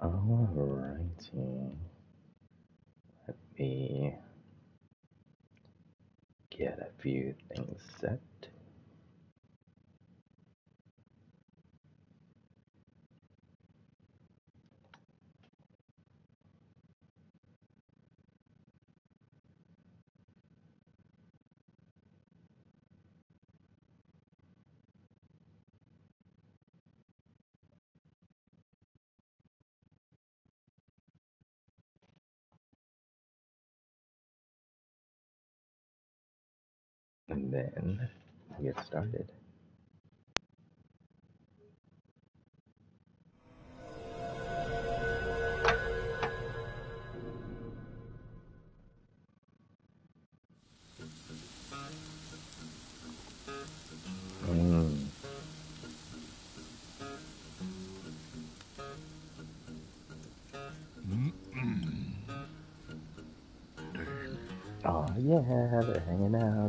Alrighty. Let me get a few things set. And then we'll get started. Oh yeah, they're hanging out.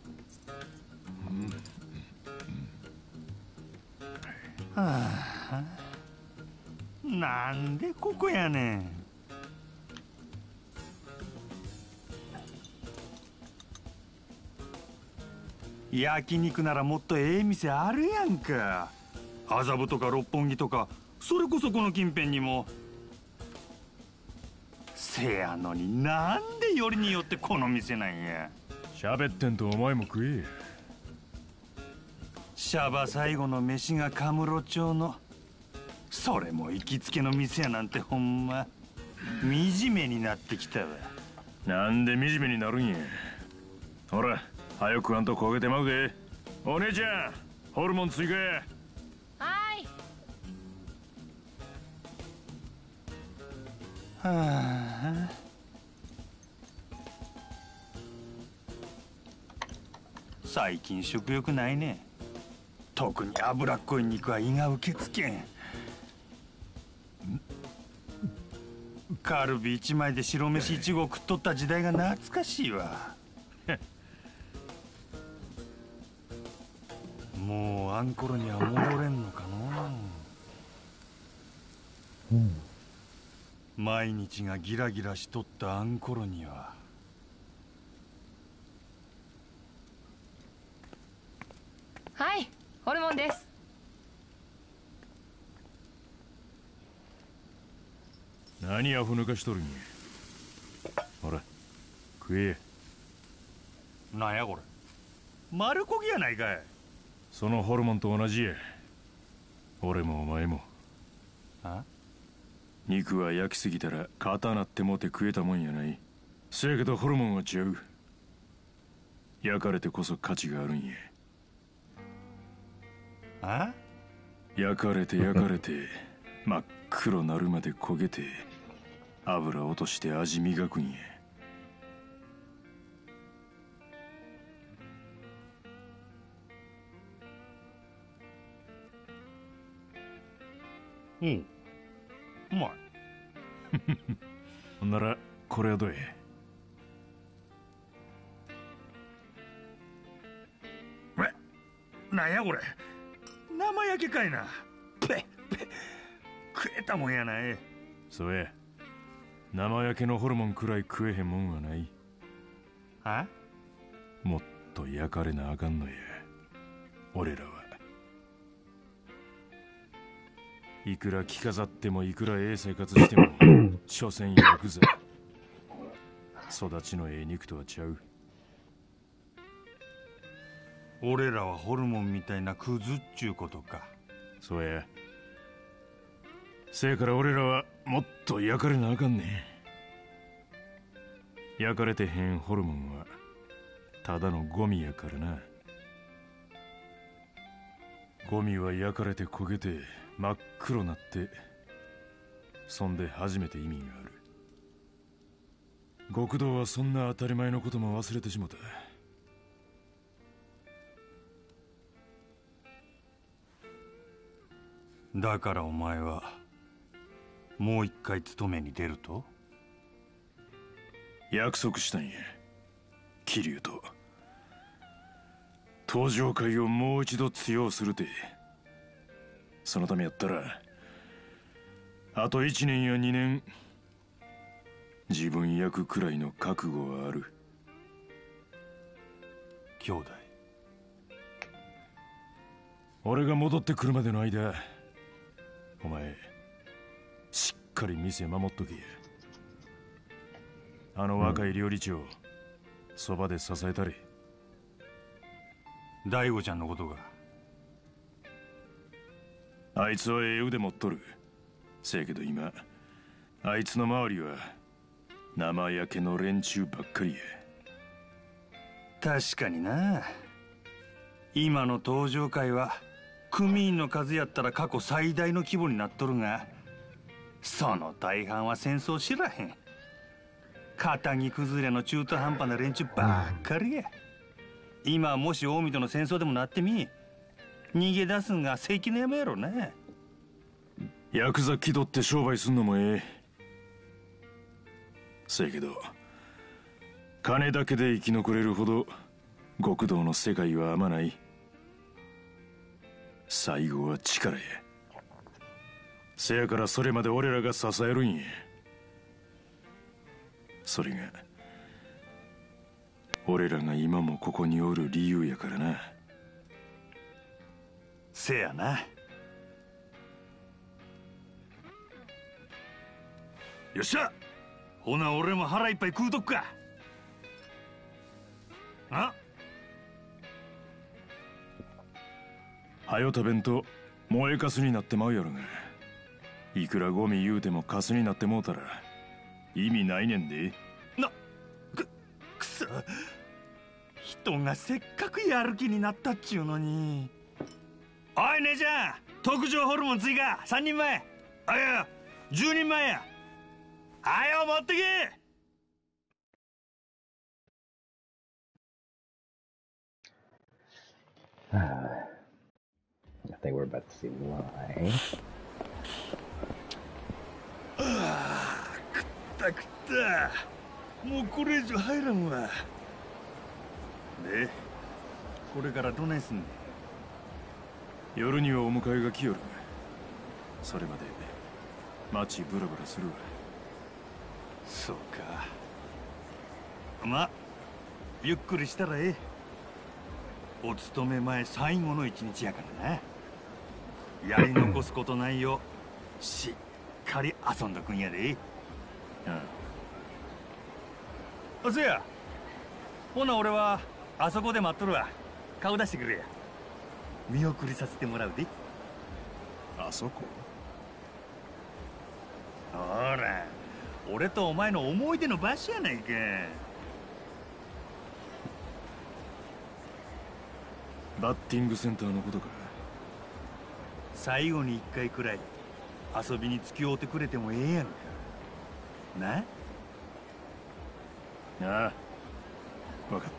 なんでここやねん。焼肉ならもっとええ店あるやんか。麻布とか六本木とか、それこそこの近辺にも。せやのになんでよりによってこの店なんや。 喋ってんとお前も食え。 シャバ最後の飯がカムロ町の、それも行きつけの店やなんてほんま惨めになってきたわ。 なんで惨めになるんや。ほら早くあんと焦げてまうで。お姉ちゃんホルモン追加や。 はい。 はあ、最近食欲ないね。特に脂っこい肉は胃が受け付けん。カルビ1枚で白飯1合食っとった時代が懐かしいわ。もうあん頃には戻れんのかな。毎日がギラギラしとったあん頃には。 はい、ホルモンです。 何アホ抜かしとるんや。ほら食え。 なんやこれ、丸焦げやないかい。 そのホルモンと同じや。俺もお前も。 あ、 肉は焼きすぎたら硬なってもて食えたもんやない。せやけどホルモンは違う。焼かれてこそ価値があるんや。 あ、 焼かれて焼かれて真っ黒なるまで焦げて油落として味磨くんや。 うん、うまい。 ほんならこれはどうや。 なんやこれ、生焼けかいな。ペッペッ、食えたもんやない。 そうや、生焼けのホルモンくらい食えへんもんはない。 あ、 もっと焼かれなあかんのや俺らは。いくら着飾ってもいくらええ生活しても所詮ヤクザ。育ちのええ肉とはちゃう。 俺らはホルモンみたいなクズっちゅうことか。 そうや。せやから俺らはもっと焼かれなあかんねん。焼かれてへんホルモンはただのゴミやからな。ゴミは焼かれて焦げて真っ黒なって、そんで初めて意味がある。極道はそんな当たり前のことも忘れてしもた。 だからお前はもう一回勤めに出ると。 約束したんや、桐生と。登場会をもう一度強うするて。そのためやったらあと1年や2年自分焼くくらいの覚悟はある。 兄弟。 俺が戻ってくるまでの間、お前しっかり店守っとけ。あの若い料理長、そばで支えたれ。 大悟ちゃんのことが。 あいつはええ腕持っとる。せやけど今あいつの周りは生焼けの連中ばっかりや。 確かにな。今の登場会は組員の数やったら過去最大の規模になっとるが、その大半は戦争知らへん肩着崩れの中途半端な連中ばっかりや。今もし近江との戦争でもなってみ、逃げ出すんが関の山やろな。 ヤクザ気取って商売すんのもええ。せやけど金だけで生き残れるほど極道の世界は甘ない。最後は力や。せやからそれまで俺らが支えるんや。それが俺らが今もここにおる理由やからな。 せやな。よっしゃ、ほな俺も腹いっぱい食うとくか。あ、 はよ食べんと燃えかすになってまうやろが。いくらゴミ言うてもカスになってもうたら意味ないねんで。 くそ、人がせっかくやる気になったっちゅうのに。おい姉ちゃん、特上ホルモン追加3人前。あ、いや10人前や。あよ持ってけ。 I think we're about to see why. 食った食った。もうこれ以上入らんわ。で、これからどないすんねん。 夜にはお迎えが来よる。それまで街ブラブラするわ。 そうか。ま、ゆっくりしたらええ。お勤め前最後の一日やからな。やり残すことないようしっかり遊んどくんやで。あ、せや、ほな俺はあそこで待っとるわ。顔出してくれや。見送りさせてもらうで。 あそこ？ ほら、俺とお前の思い出の場所やないか。 バッティングセンターのことか。 最後に一回くらい遊びに付き合うてくれてもええやんか。な？ ああ、分かった。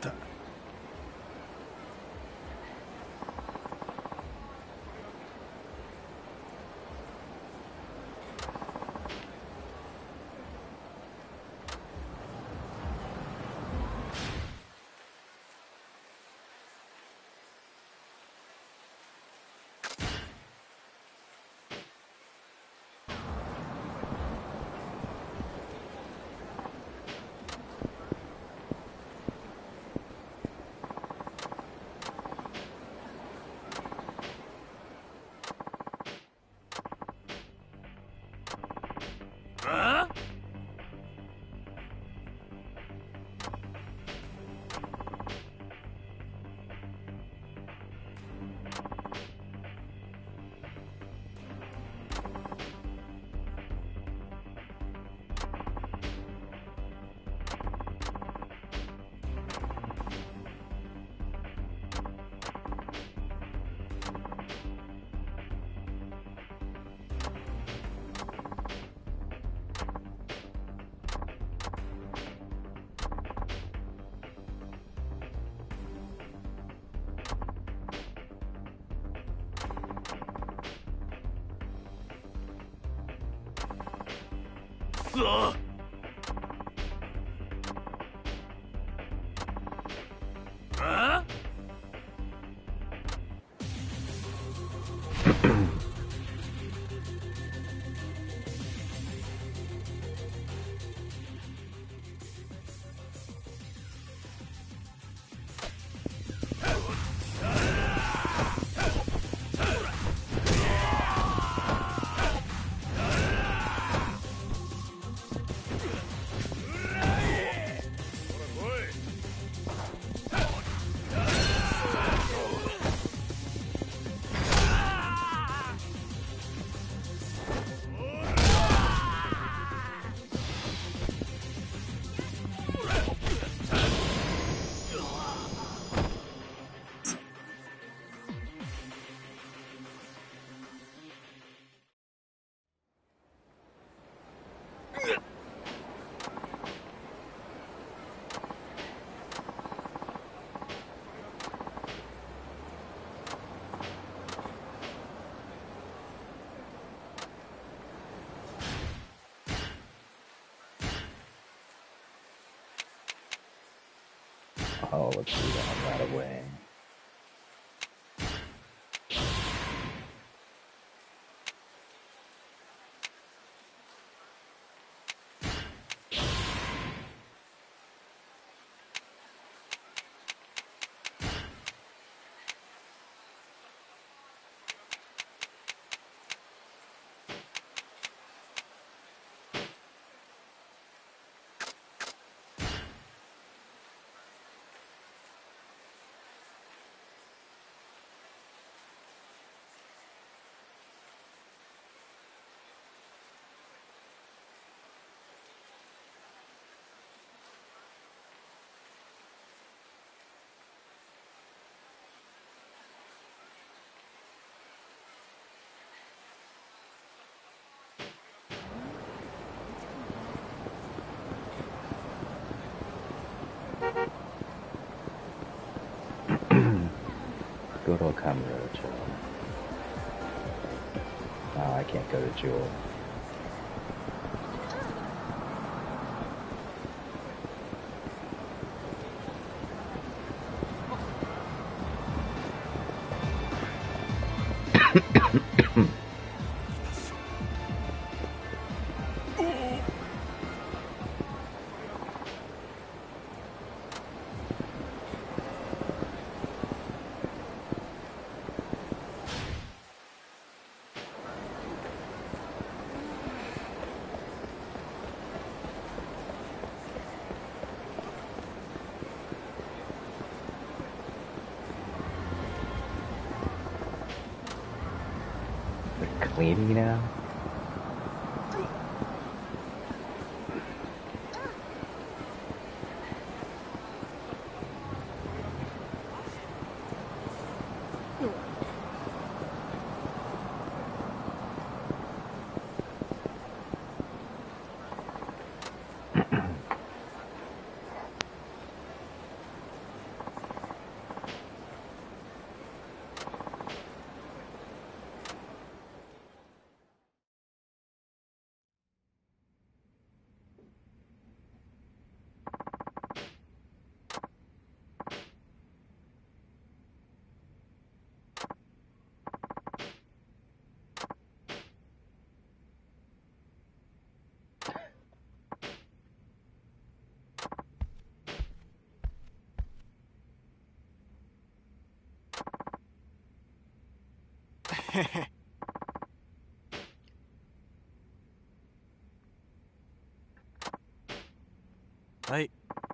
Oh, let's do that right away. Go to a Kamurocho. Oh, I can't go to Jewel. They're cleaning now? Hey.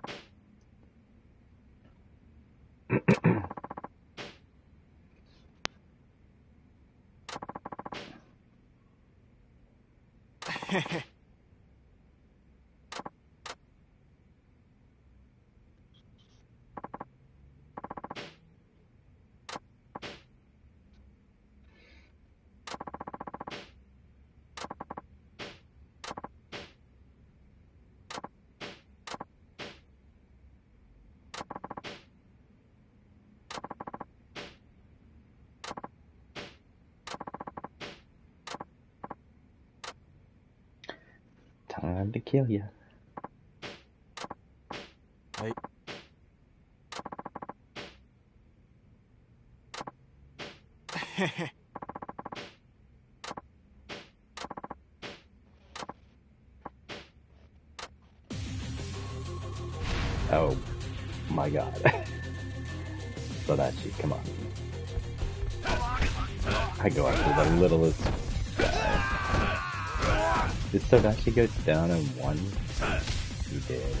Time to kill you. Hey. Oh my god. Sodachi, come on. I go after the littlest guy. Did Sodachi go down in one? He did.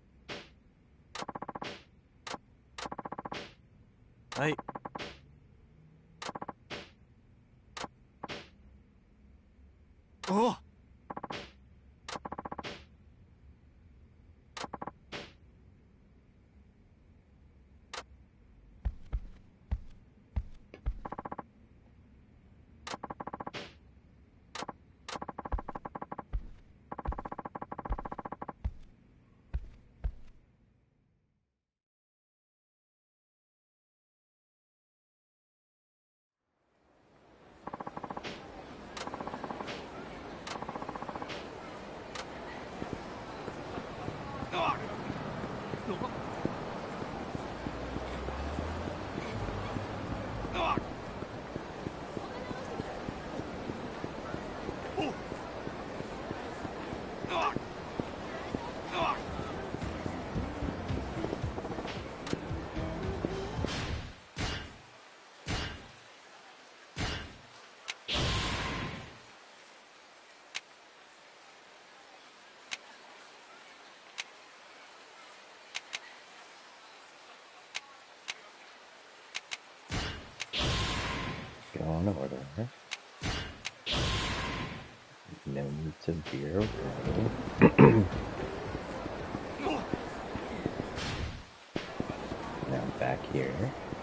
Hey. おう。 Go on order. No need to veer away. Now back here.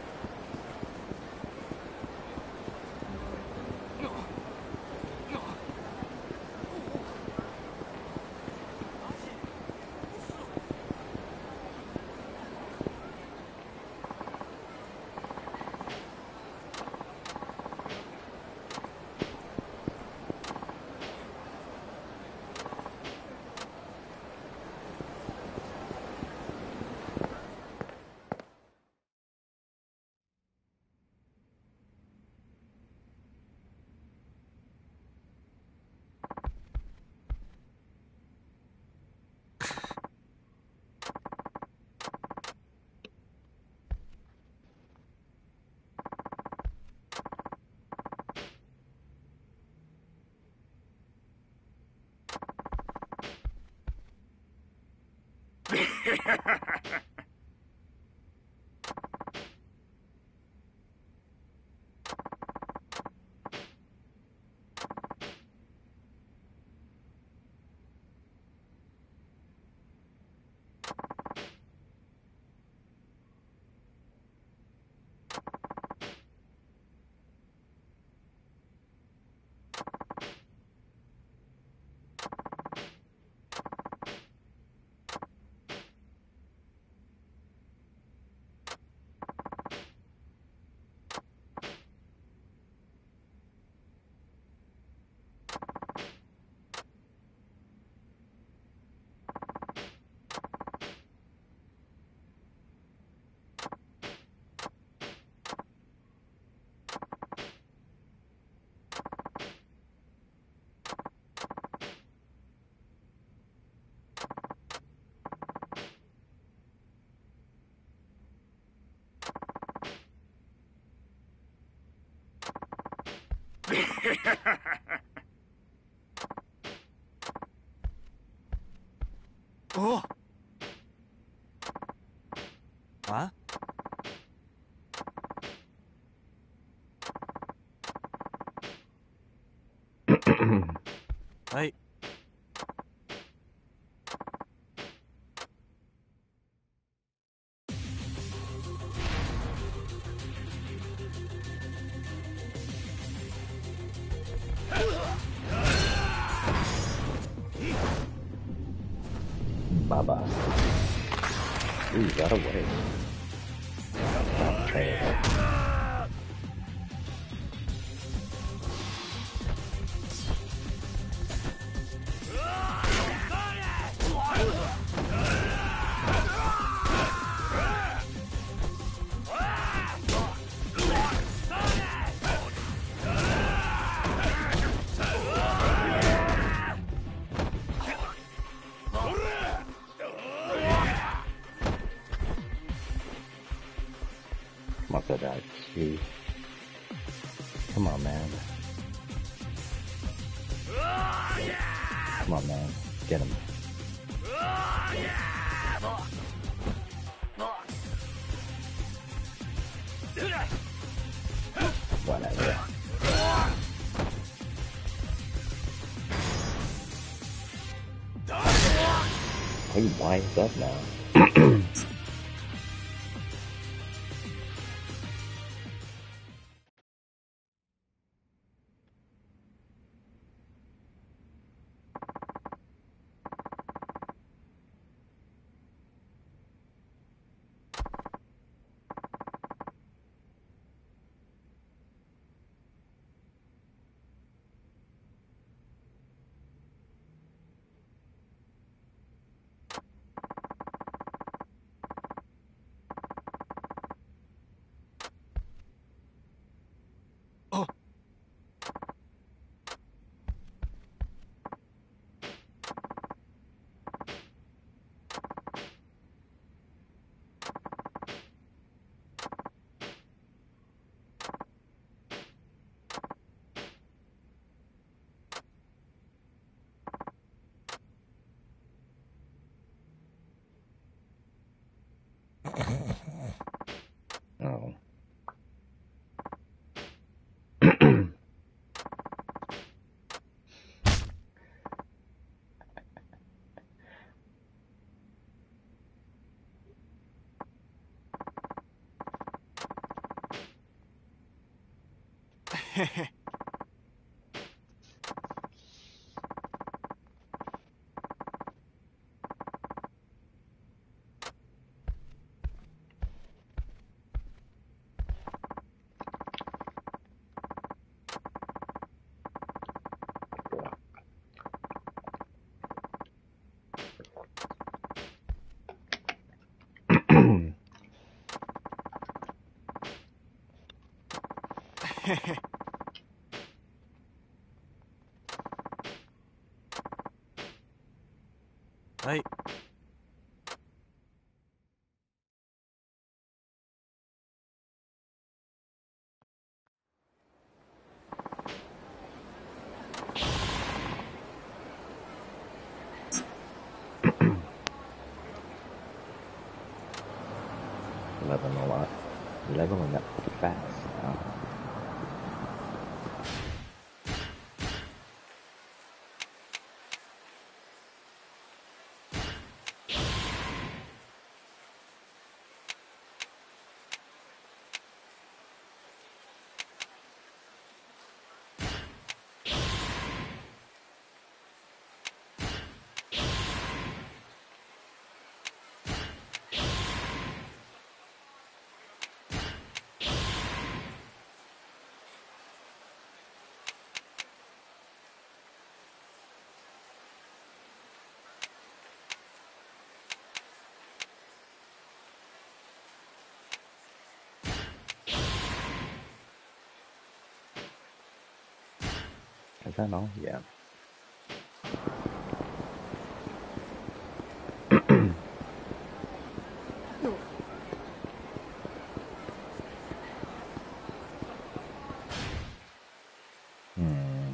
おう。あ？はい。 Baba. Ooh, got away. Not fair. Must have died too. Come on, man. Come on, man. Get him. Whatever. Why are you buying stuff now? Oh. はい。 Leveling a lot. Leveling up pretty fast now. Is that all? Yeah. Hmm.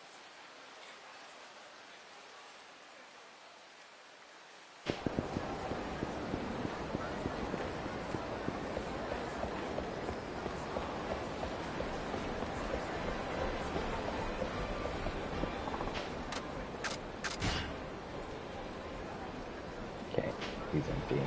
Okay, he's empty.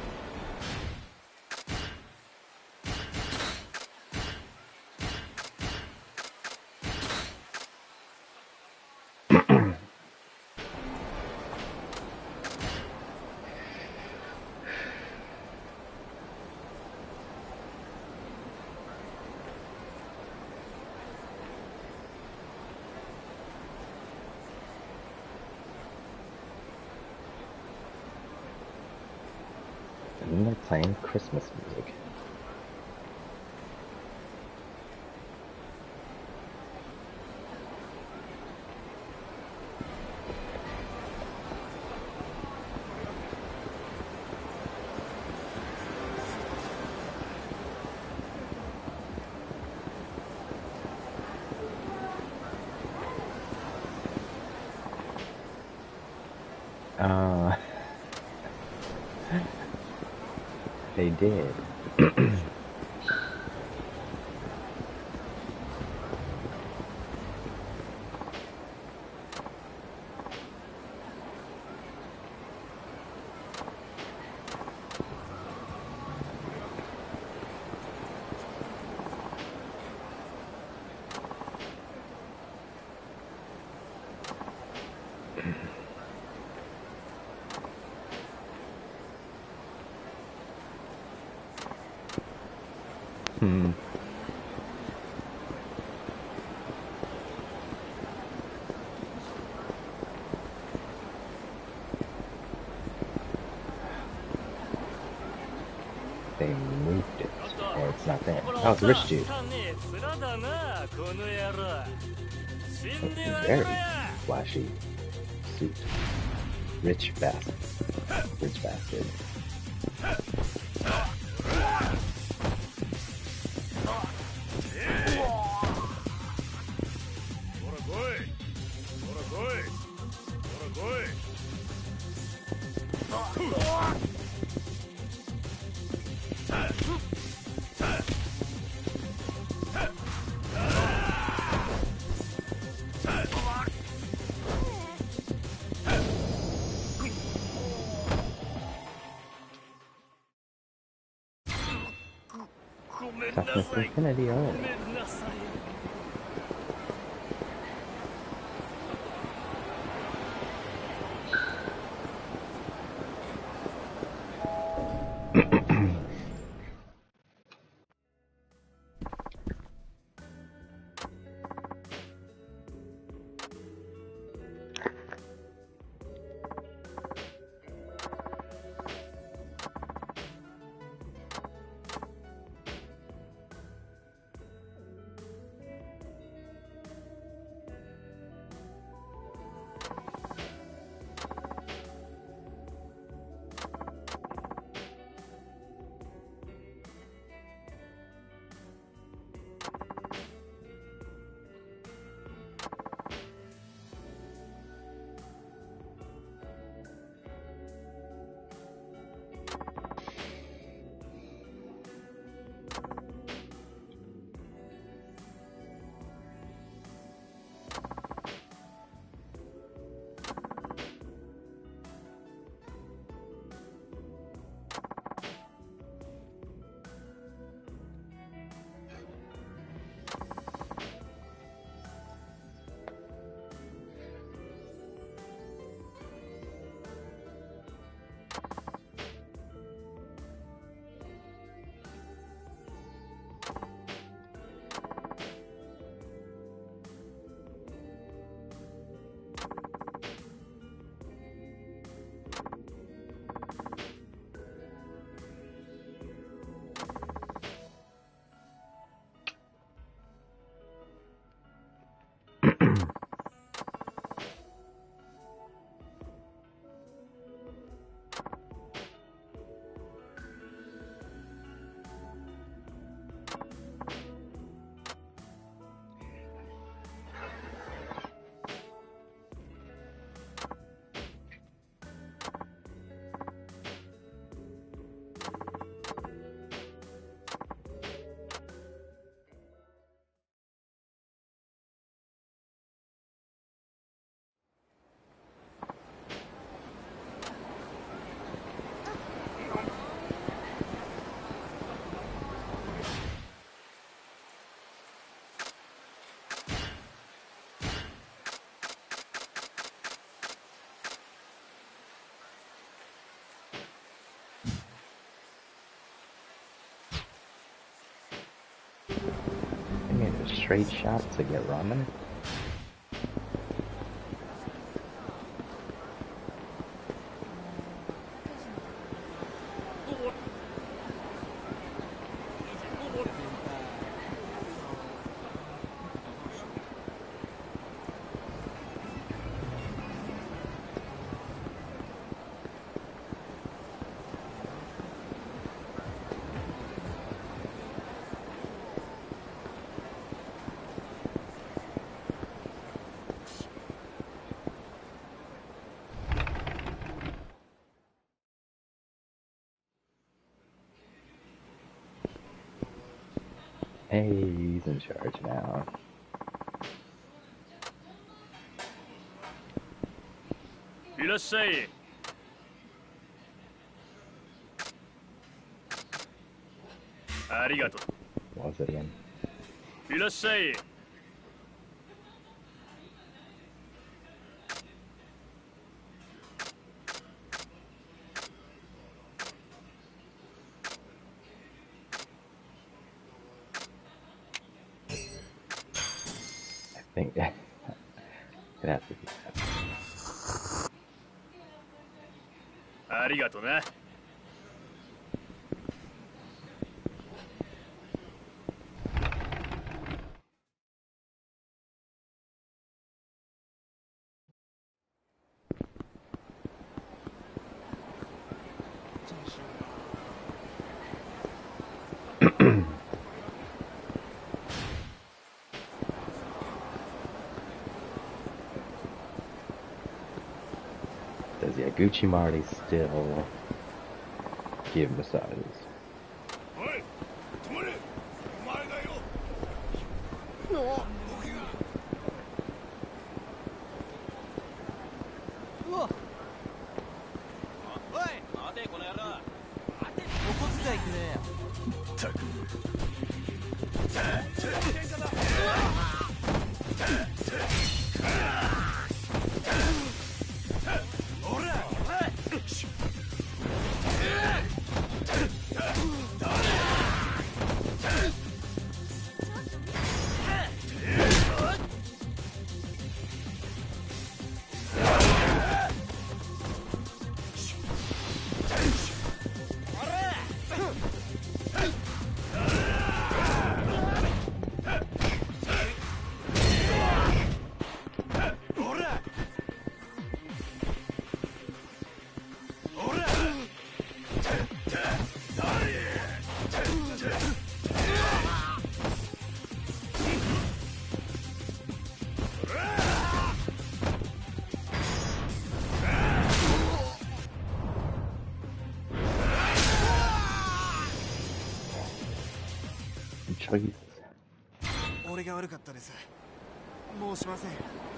And then they're playing Christmas music. Uh, they did. Hmm. They moved it. Or it's not there. Oh, it's a rich dude. A very flashy suit. Rich bastard. Rich bastard. Toughness Infinity, oh. I made a straight shot to get ramen. Hey, he's in charge now. What was it again? think it has to be that. ありがとな。 Does Yaguchi Marty still give massages? おい、止まれ。お前だよ。 うわ。おい、待てこの野郎。待て、お小遣いくれよ。 ったく。 Jesus. 俺が悪かったです。申しません。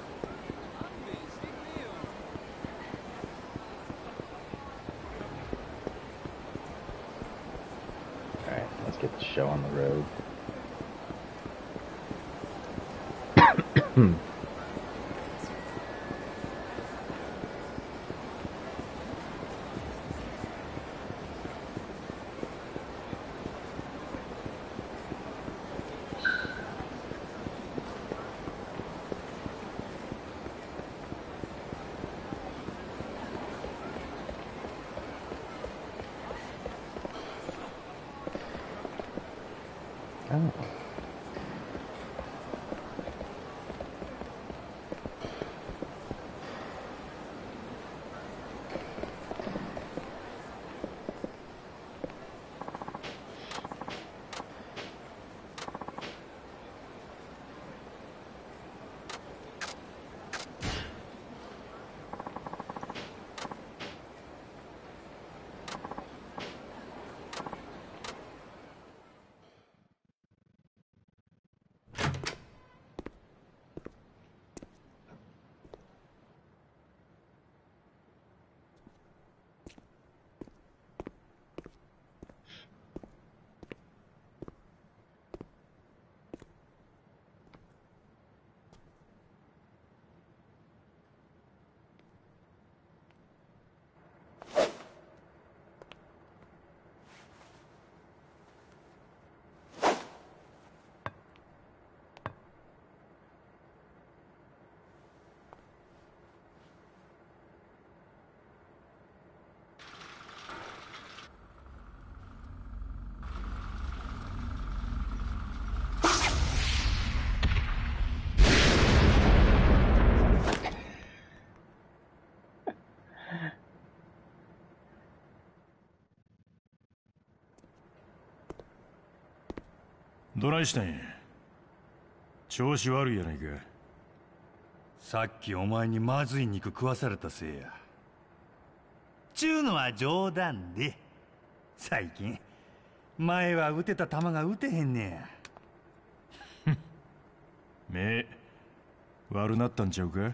Alright, let's get the show on the road. Oh. どないしたんや。調子悪いやないか。 さっきお前にまずい肉食わされたせいや。ちゅうのは冗談で、最近前は打てた球が打てへんねや。 目悪なったんちゃうか。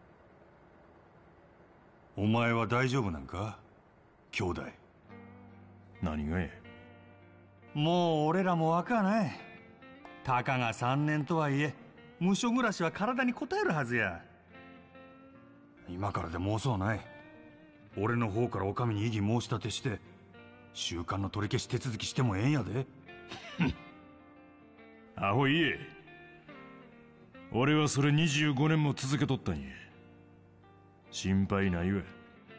お前は大丈夫なんか、兄弟。 何がや。 もう俺らも若ない。たかが3年とはいえ無所暮らしは体に応えるはずや。今からでもそうない。俺の方からお上に異議申し立てして習慣の取り消し手続きしてもええんやで。 アホ言え。 俺はそれ25年も続けとったんや。心配ないわ。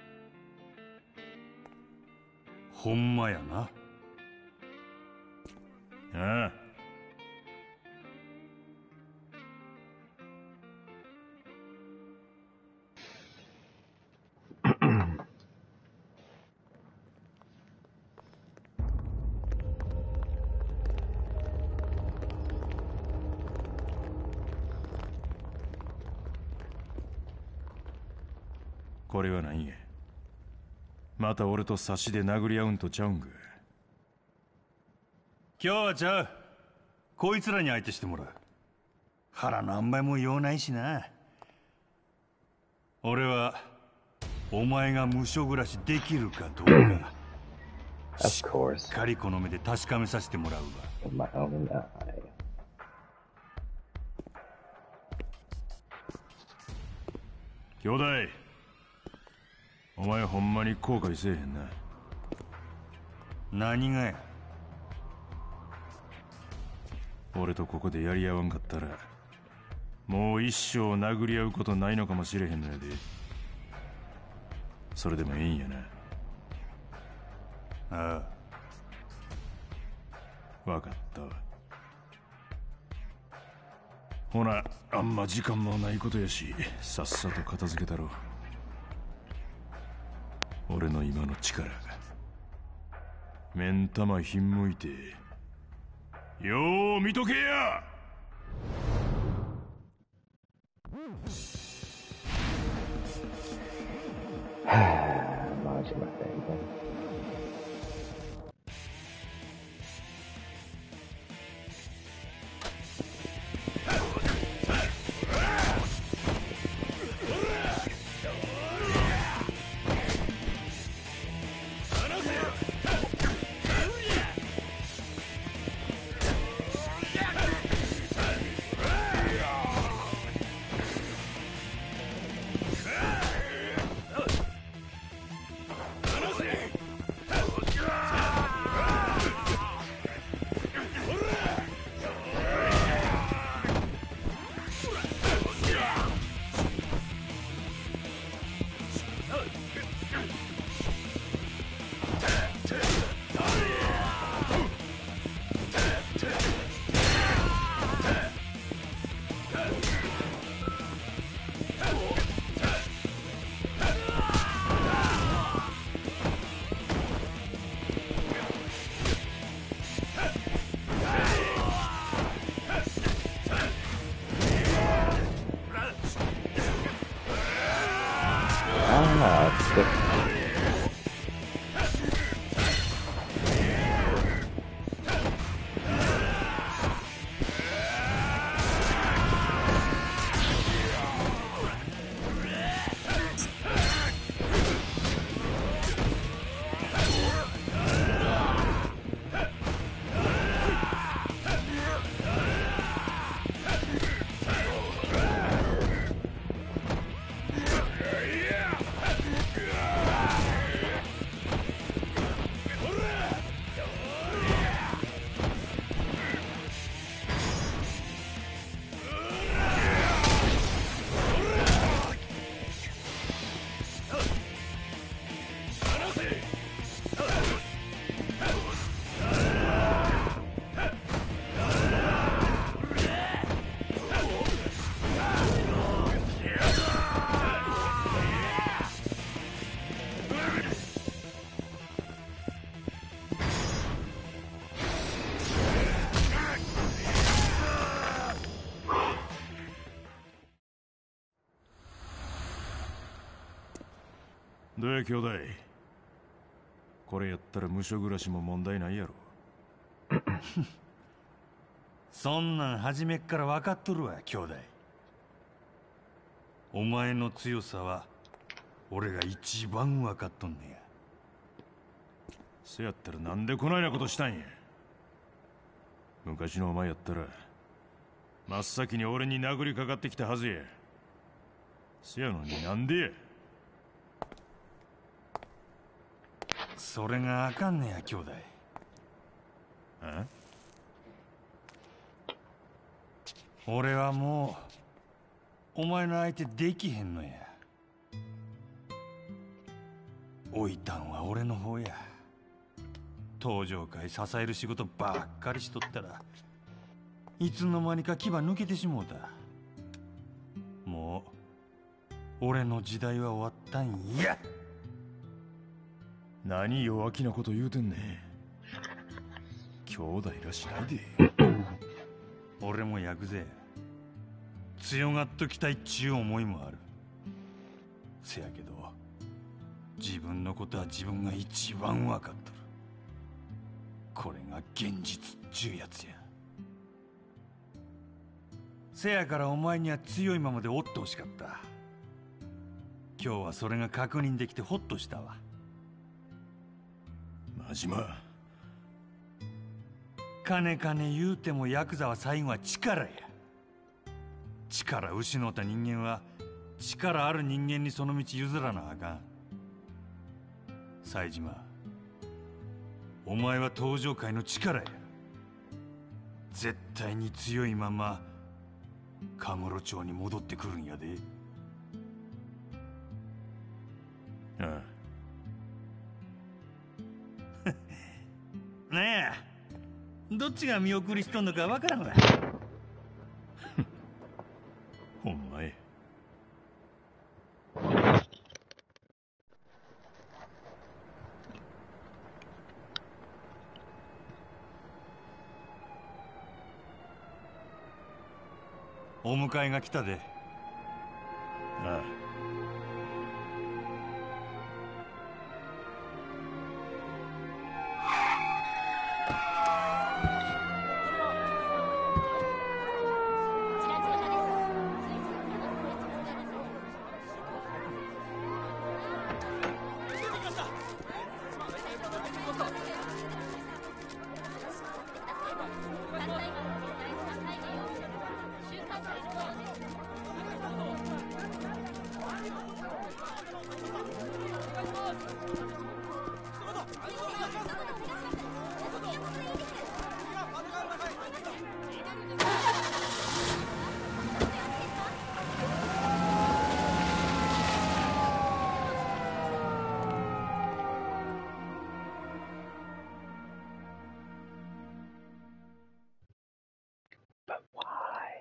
ほんまやな。 ああ。これは何や。また俺と差しで殴り合うんとちゃうんか。 今日はちゃう。こいつらに相手してもらう。腹何倍も用ないしな。俺はお前が無所暮らしできるかどうか Of し course. っかりこの目で確かめさせてもらうわ。 With my own eye. 兄弟、お前ほんまに後悔せえへんな。 何がや。 俺とここでやり合わんかったらもう一生殴り合うことないのかもしれへんのやで。それでもいいんやな。 ああ、 わかったわ。ほな、あんま時間もないことやし、さっさと片付けたろ。俺の今の力、目ん玉ひんむいてよう見とけや。 Launching my thing. Ah, it's the どうや兄弟、これやったら無所暮らしも問題ないやろ。 そんなん初めっから分かっとるわ兄弟。お前の強さは俺が一番分かっとんねや。 せやったらなんでこないなことしたんや。昔のお前やったら真っ先に俺に殴りかかってきたはずや。せやのになんでや。 それがあかんねや兄弟。 あ？ 俺はもお前の相手できへんのや。おいたんは俺の方や。登場会支える仕事ばっかりしとったらいつの間にか牙抜けてしもうた。もう俺の時代は終わったんや。 何弱気なこと言うてんねん。兄弟らしないで。 俺もヤクゼ強がっときたいっちゅう思いもある。せやけど自分のことは自分が一番分かっとる。これが現実っちゅうやつや。せやからお前には強いままでおってほしかった。今日はそれが確認できてホッとしたわ。 真島、 金金言うてもヤクザは最後は力や。力失った人間は力ある人間にその道譲らなあかん。冴島、お前は登場界の力や。絶対に強いままカムロ町に戻ってくるんやで。 ああねえ、どっちが見送りしとんのかわからんわ。 ほんまや。 お迎えが来たで。 ああ。 But why?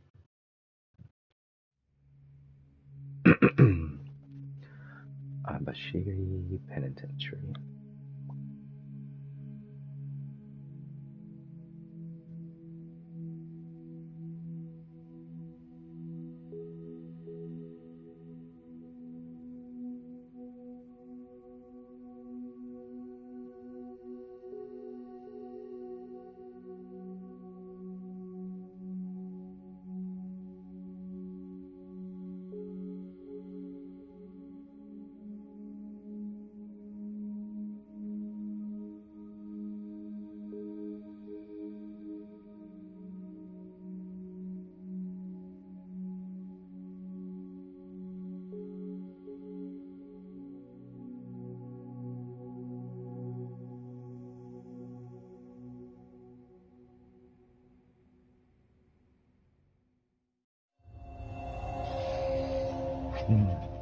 Abashiri Penitentiary. Hmm.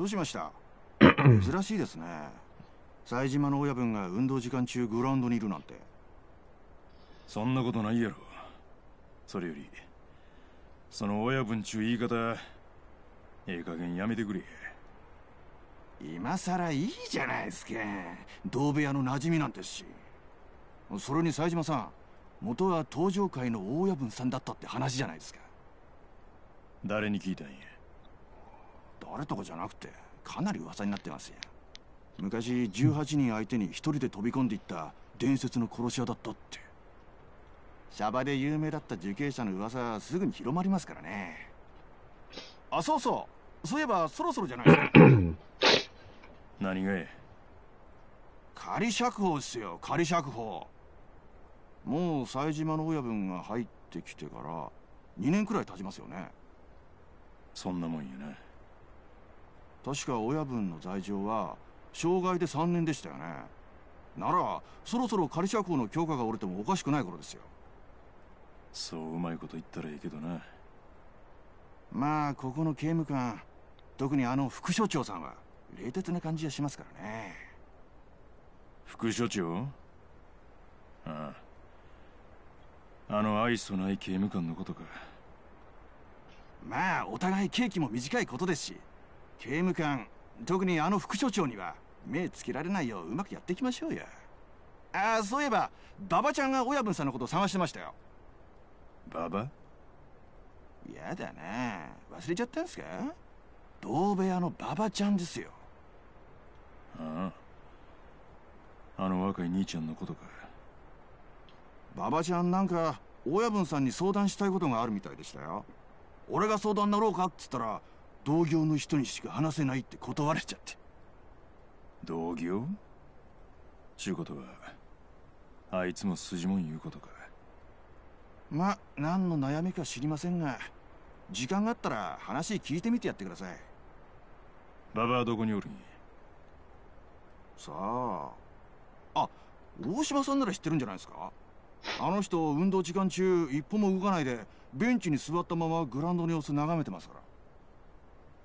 どうしました？珍しいですね。冴島の親分が運動時間中グラウンドにいるなんて。 そんなことないやろ。それよりその親分ちゅう言い方、ええ加減やめてくれ。 今さらいいじゃないですか。同部屋の馴染みなんですし。それに冴島さん、元は東上会の大親分さんだったって話じゃないですか。 誰に聞いたんや？ 誰とかじゃなくて、かなり噂になってますよ。昔18人相手に一人で飛び込んでいった伝説の殺し屋だったって。シャバで有名だった受刑者の噂はすぐに広まりますからね。あ、そうそう、そういえばそろそろじゃないですか。 何がえ？ 仮釈放ですよ、仮釈放。もう冴島の親分が入ってきてから2年くらい経ちますよね。 そんなもんやな。 確か親分の罪状は傷害で3年でしたよね。ならそろそろ仮釈放の許可が下りてもおかしくない頃ですよ。 そううまいこと言ったらいいけどな。 まあここの刑務官、特にあの副所長さんは冷徹な感じがしますからね。 副所長？ああ、あの愛想ない刑務官のことか。 まあお互い刑期も短いことですし、刑務官、特にあの副所長には目つけられないよううまくやっていきましょうよ。ああ、そういえば馬場ちゃんが親分さんのことを探してましたよ。 馬場？ やだな、忘れちゃったんすか？同部屋の馬場ちゃんですよ。 ああ、あの若い兄ちゃんのことか。 馬場ちゃんなんか親分さんに相談したいことがあるみたいでしたよ。俺が相談乗ろうかっつったら同業の人にしか話せないって断られちゃって。 同業？ちゅうことはあいつも筋もん言うことか。 まあ何の悩みか知りませんが、時間があったら話聞いてみてやってください。 馬場はどこにおるんや？ さあ、あ、大島さんなら知ってるんじゃないですか。あの人運動時間中一歩も動かないでベンチに座ったままグラウンドの様子眺めてますから。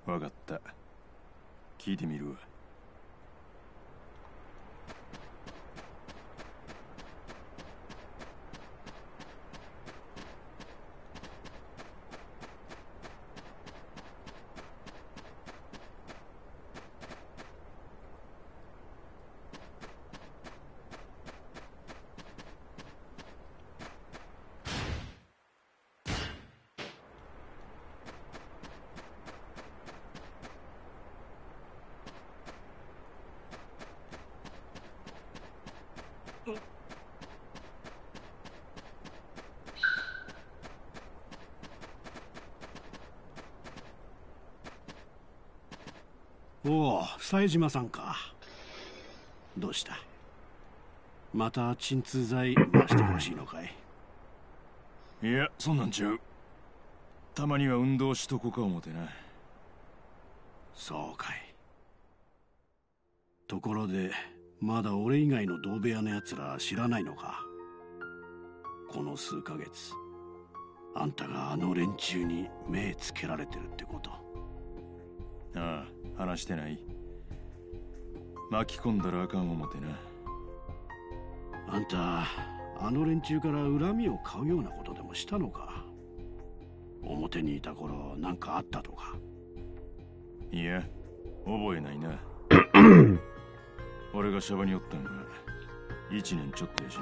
わかった、聞いてみるわ。 おお、冴島さんか。どうした？また鎮痛剤回してほしいのかい？ いや、そんなんちゃう。たまには運動しとこか思てな。 そうかい。ところで、まだ俺以外の同部屋のやつら知らないのか？この数ヶ月、あんたがあの連中に目つけられてるってこと。 ああ、話してない。巻き込んだらあかん思てな。 あんた、あの連中から恨みを買うようなことでもしたのか？表にいた頃なんかあったとか？ いや、覚えないな。俺がシャバにおったんは1年ちょっとやしな。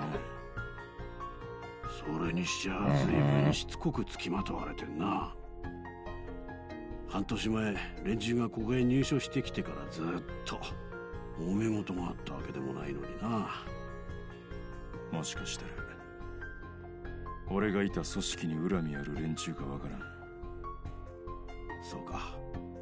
それにしちゃ随分しつこくつきまとわれてんな。半年前、連中がここへ入所してきてからずっと揉め事があったわけでもないのにな。 もしかしたら俺がいた組織に恨みある連中かわからん。 そうか。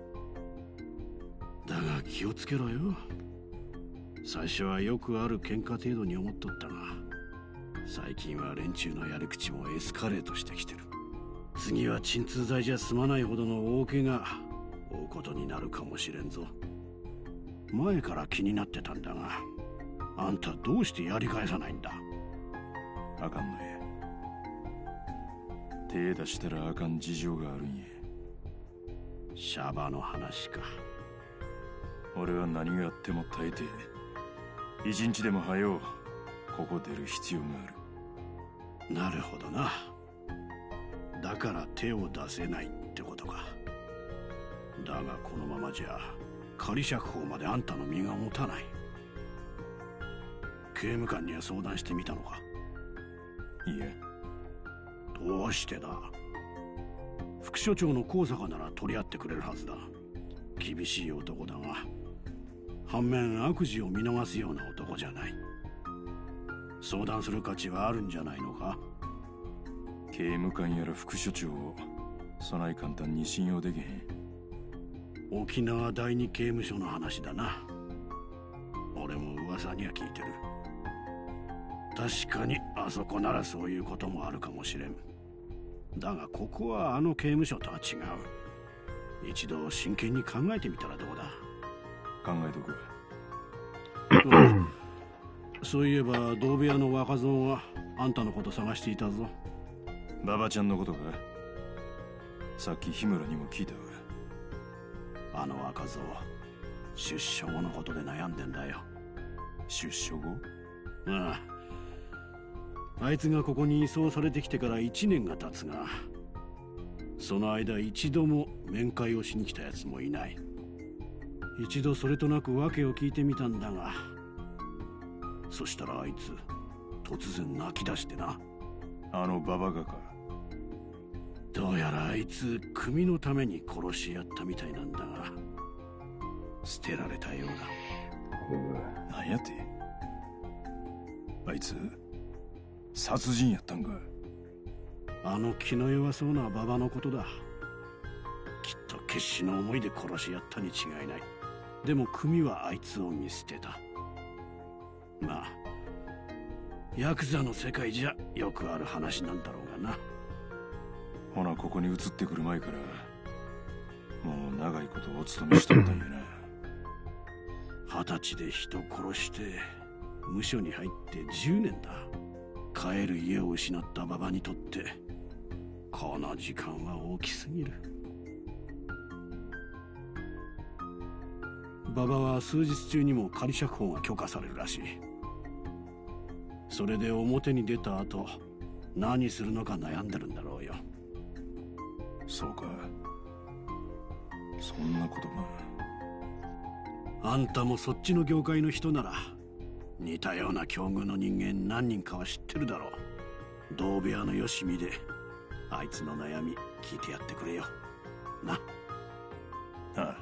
だが気をつけろよ。最初はよくある喧嘩程度に思っとったが、最近は連中のやり口もエスカレートしてきてる。次は鎮痛剤じゃ済まないほどの大怪我負うことになるかもしれんぞ。前から気になってたんだが、あんたどうしてやり返さないんだ？ あかんのや。手出したらあかん事情があるんや。 シャバの話か。 俺は何があっても耐えて、一日でも早うここ出る必要がある。 なるほどな。だから手を出せないってことか。だがこのままじゃ仮釈放まであんたの身が持たない。刑務官には相談してみたのか？ いや。 どうしてだ？副所長の高坂なら取り合ってくれるはずだ。厳しい男だが、反面悪事を見逃すような男じゃない。相談する価値はあるんじゃないのか？ 刑務官やら副所長をそない簡単に信用できへん。 沖縄第二刑務所の話だな。俺も噂には聞いてる。確かにあそこならそういうこともあるかもしれん。だがここはあの刑務所とは違う。一度真剣に考えてみたらどうだ？ 考えとく。 そういえば同部屋の若造はあんたのこと探していたぞ。 馬場ちゃんのことか？さっき日村にも聞いたわ。 あの若造、出所後のことで悩んでんだよ。 出所後？ ああ。あいつがここに移送されてきてから1年が経つが、その間一度も面会をしに来たやつもいない。一度それとなく訳を聞いてみたんだが、そしたらあいつ突然泣き出してな。 あのババがか？ どうやらあいつ組のために殺し合ったみたいなんだが、捨てられたようだ。 なんやて？あいつ殺人やったんか？ あの気の弱そうなババのことだ。きっと決死の思いで殺し合ったに違いない。でも組はあいつを見捨てた。まあヤクザの世界じゃよくある話なんだろうがな。 ほなここに移ってくる前からもう長いことお勤めしとったんやな。 20歳で人殺して無所に入って10年だ。帰る家を失ったババにとってこの時間は大きすぎる。ババは数日中にも仮釈放が許可されるらしい。それで表に出た後何するのか悩んでるんだろうよ。 そうか。そんなことが。 あんたもそっちの業界の人なら似たような境遇の人間何人かは知ってるだろう。同部屋のよしみであいつの悩み聞いてやってくれよな。 ああ。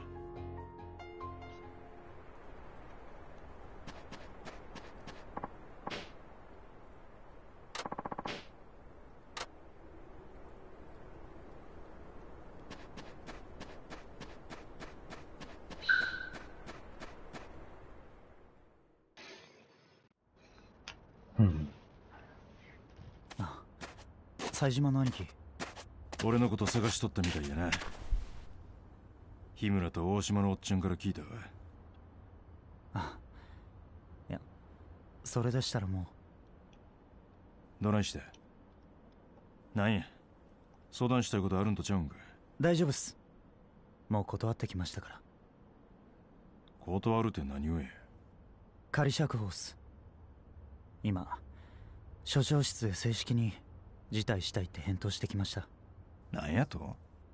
冴島の兄貴、 俺のこと探しとったみたいやな。日村と大島のおっちゃんから聞いたわ。 あ、いや、それでしたらもう。どないして？なんや、相談したいことあるんとちゃうんか？ 大丈夫っす。もう断ってきましたから。 断るって何をや？ 仮釈放っす。今署長室で正式に辞退したいって返答してきました。 なんやと？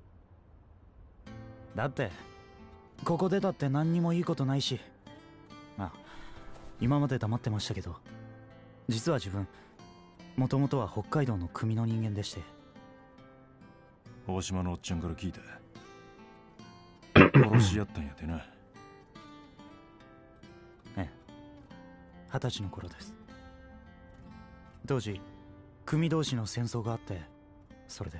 だってここ出たって何にもいいことないし、まあ今まで黙ってましたけど、実は自分もともとは北海道の組の人間でして。 大島のおっちゃんから聞いた。殺し合ったんやってな。 ええ、20歳の頃です。当時組同士の戦争があって、それで。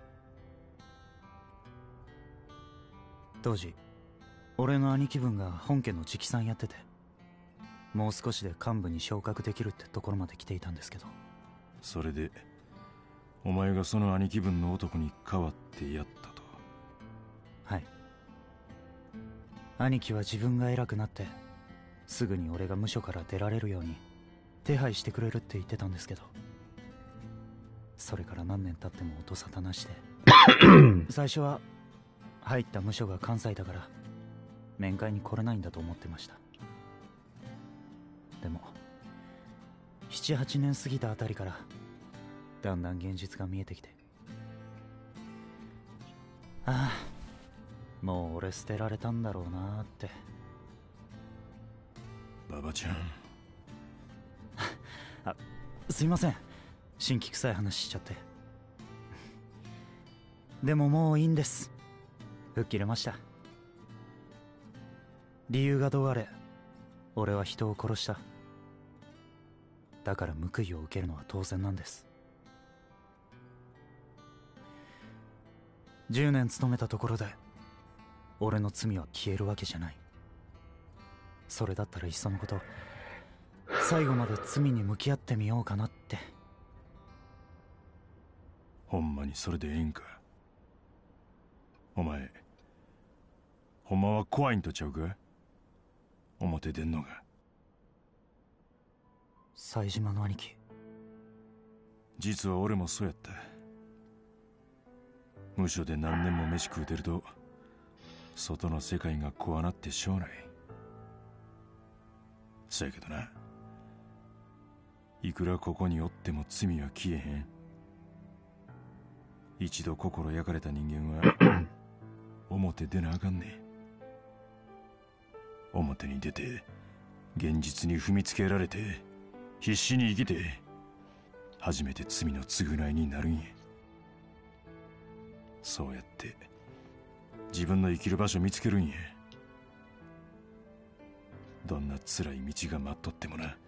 当時俺の兄貴分が本家の直参やってて、もう少しで幹部に昇格できるってところまで来ていたんですけど。 それでお前がその兄貴分の男に代わってやったと？ はい。兄貴は自分が偉くなってすぐに俺が無所から出られるように手配してくれるって言ってたんですけど、それから何年経っても音沙汰なしで最初は入った無所が関西だから面会に来れないんだと思ってました。でも7、8年過ぎたあたりからだんだん現実が見えてきて、ああ、もう俺捨てられたんだろうなーって。 馬場ちゃんあ、すいません、新規臭い話しちゃって。でももういいんです。吹っ切れました。理由がどうあれ俺は人を殺した。だから報いを受けるのは当然なんです。10年勤めたところで俺の罪は消えるわけじゃない。それだったらいっそのこと最後まで罪に向き合ってみようかなって。 ほんまにそれでええんか。お前ほんまは怖いんとちゃうか、表出んのが。 冴島の兄貴、 実は俺もそうやった。無所で何年も飯食うてると外の世界が怖なってしょうない。そやけどな、いくらここにおっても罪は消えへん。一度心焼かれた人間は表出なあかんねん。表に出て現実に踏みつけられて必死に生きて初めて罪の償いになるんや。そうやって自分の生きる場所見つけるんや。どんな辛い道が待っとってもな。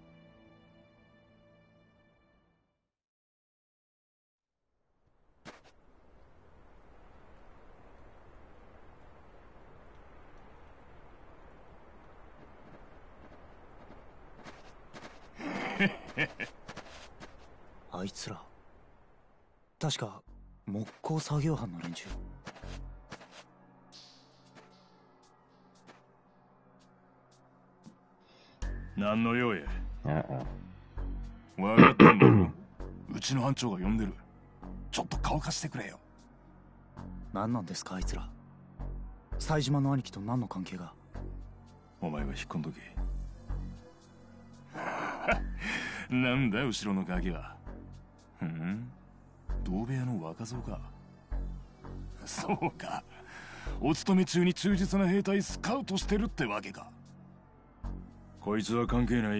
あいつら確か木工作業班の連中。 何の用や。 Uh-oh. 分かったんだろ。うちの班長が呼んでる。ちょっと顔貸してくれよ。 何なんですかあいつら。冴島の兄貴と何の関係が。 お前は引っ込んどけ。なんだ後ろの影は。同部屋の若造か。そうか、お勤め中に忠実な兵隊スカウトしてるってわけか。こいつは関係ない。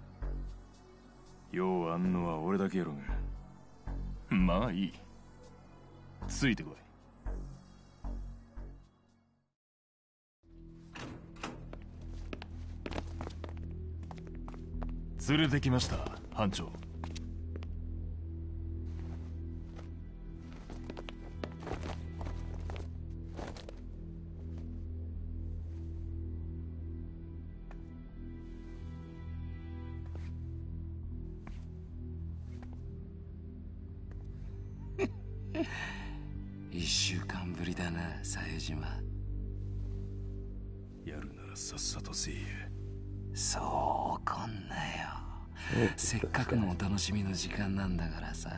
用あんのは俺だけやろが。まあいい、ついてこい。連れてきました班長。 1週間ぶりだな冴島。 やるならさっさとせえや。 そう怒んなよ。せっかくのお楽しみの時間なんだからさ。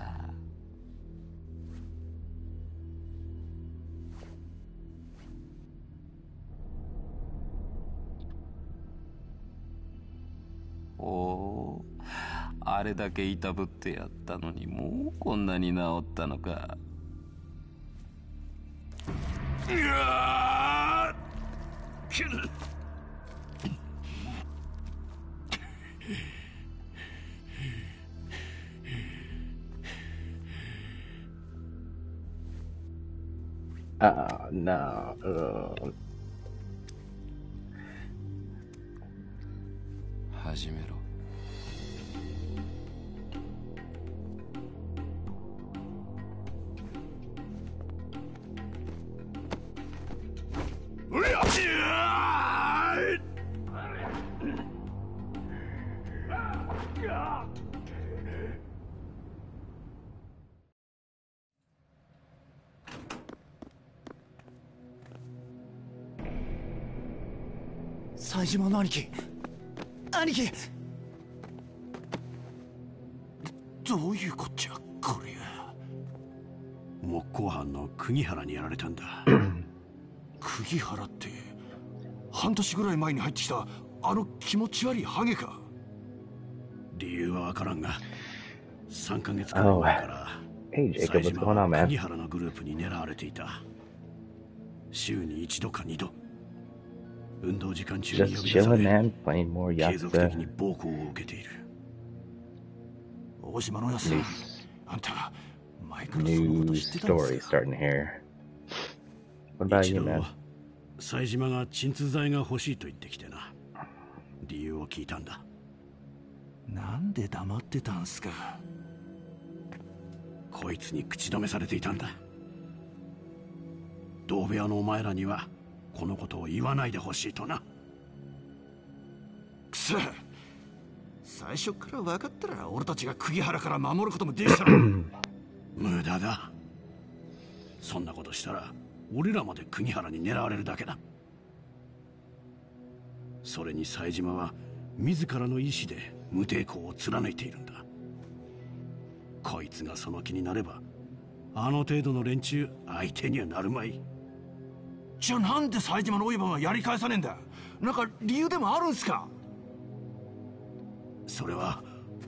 おお、あれだけいたぶってやったのにもうこんなに治ったのか。 Oh, no. Ugh. 始めろ。 冴島の兄貴、兄貴。 どういうこっちゃこりゃ。木工班の釘原にやられたんだ。 釘原って半年ぐらい前に入ってきたあの気持ち悪いハゲか。 理由はわからんが、3ヶ月くらい前から Hey, Jacob, 冴 what's 島 going on, は man? 国原のグループに狙われていた。週に1度か2度、運動時間中に Just 呼び出さ chilling, れ、 man. Playing more 継続的 Yakuza. に暴行を受けている。 大島のやつ、 New, あんた前からそのこ new と知ってたんで story すか。 starting here. What about 一 you, 度 man? 冴島が鎮痛剤が欲しいと言ってきてな。理由を聞いたんだ。 なんで黙ってたんすか。 こいつに口止めされていたんだ。同部屋のお前らにはこのことを言わないでほしいとな。 くそ、最初から分かったら俺たちが釘原から守ることもできたの。 無駄だ。そんなことしたら俺らまで国原に狙われるだけだ。それに冴島は自らの意志で無抵抗を貫いているんだ。こいつがその気になればあの程度の連中相手にはなるまい。 じゃあなんで冴島のオイバンはやり返さねえんだ。なんか理由でもあるんすか。 それは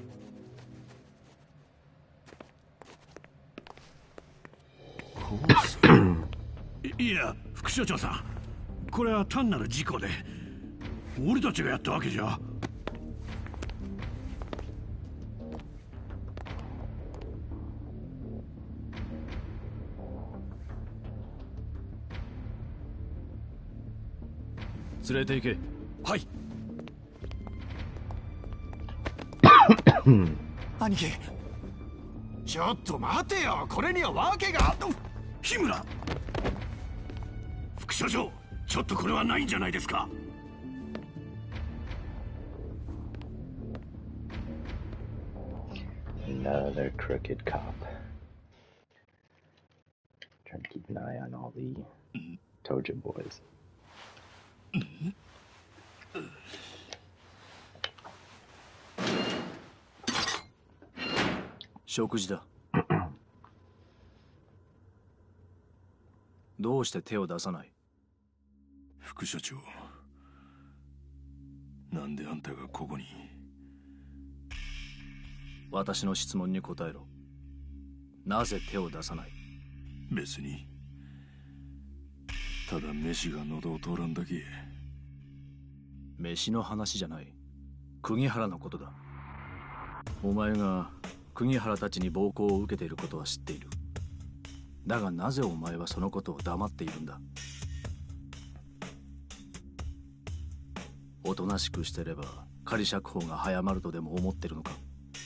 いや、副所長さん、これは単なる事故で俺たちがやったわけじゃ。 連れて行け。 はい。兄貴、ちょっと待てよ。これには訳が。 日村副所長、ちょっとこれはないんじゃないですか。 Another crooked cop. Trying to keep an eye on all the Toja boys. 食事だ。どうして手を出さない？ 副所長、なんであんたがここに？ 私の質問に答えろ。なぜ手を出さない？ 別に。ただ飯が喉を通らんだけ。 飯の話じゃない。釘原のことだ。お前が釘原たちに暴行を受けていることは知っている。だがなぜお前はそのことを黙っているんだ？おとなしくしてれば仮釈放が早まるとでも思ってるのか？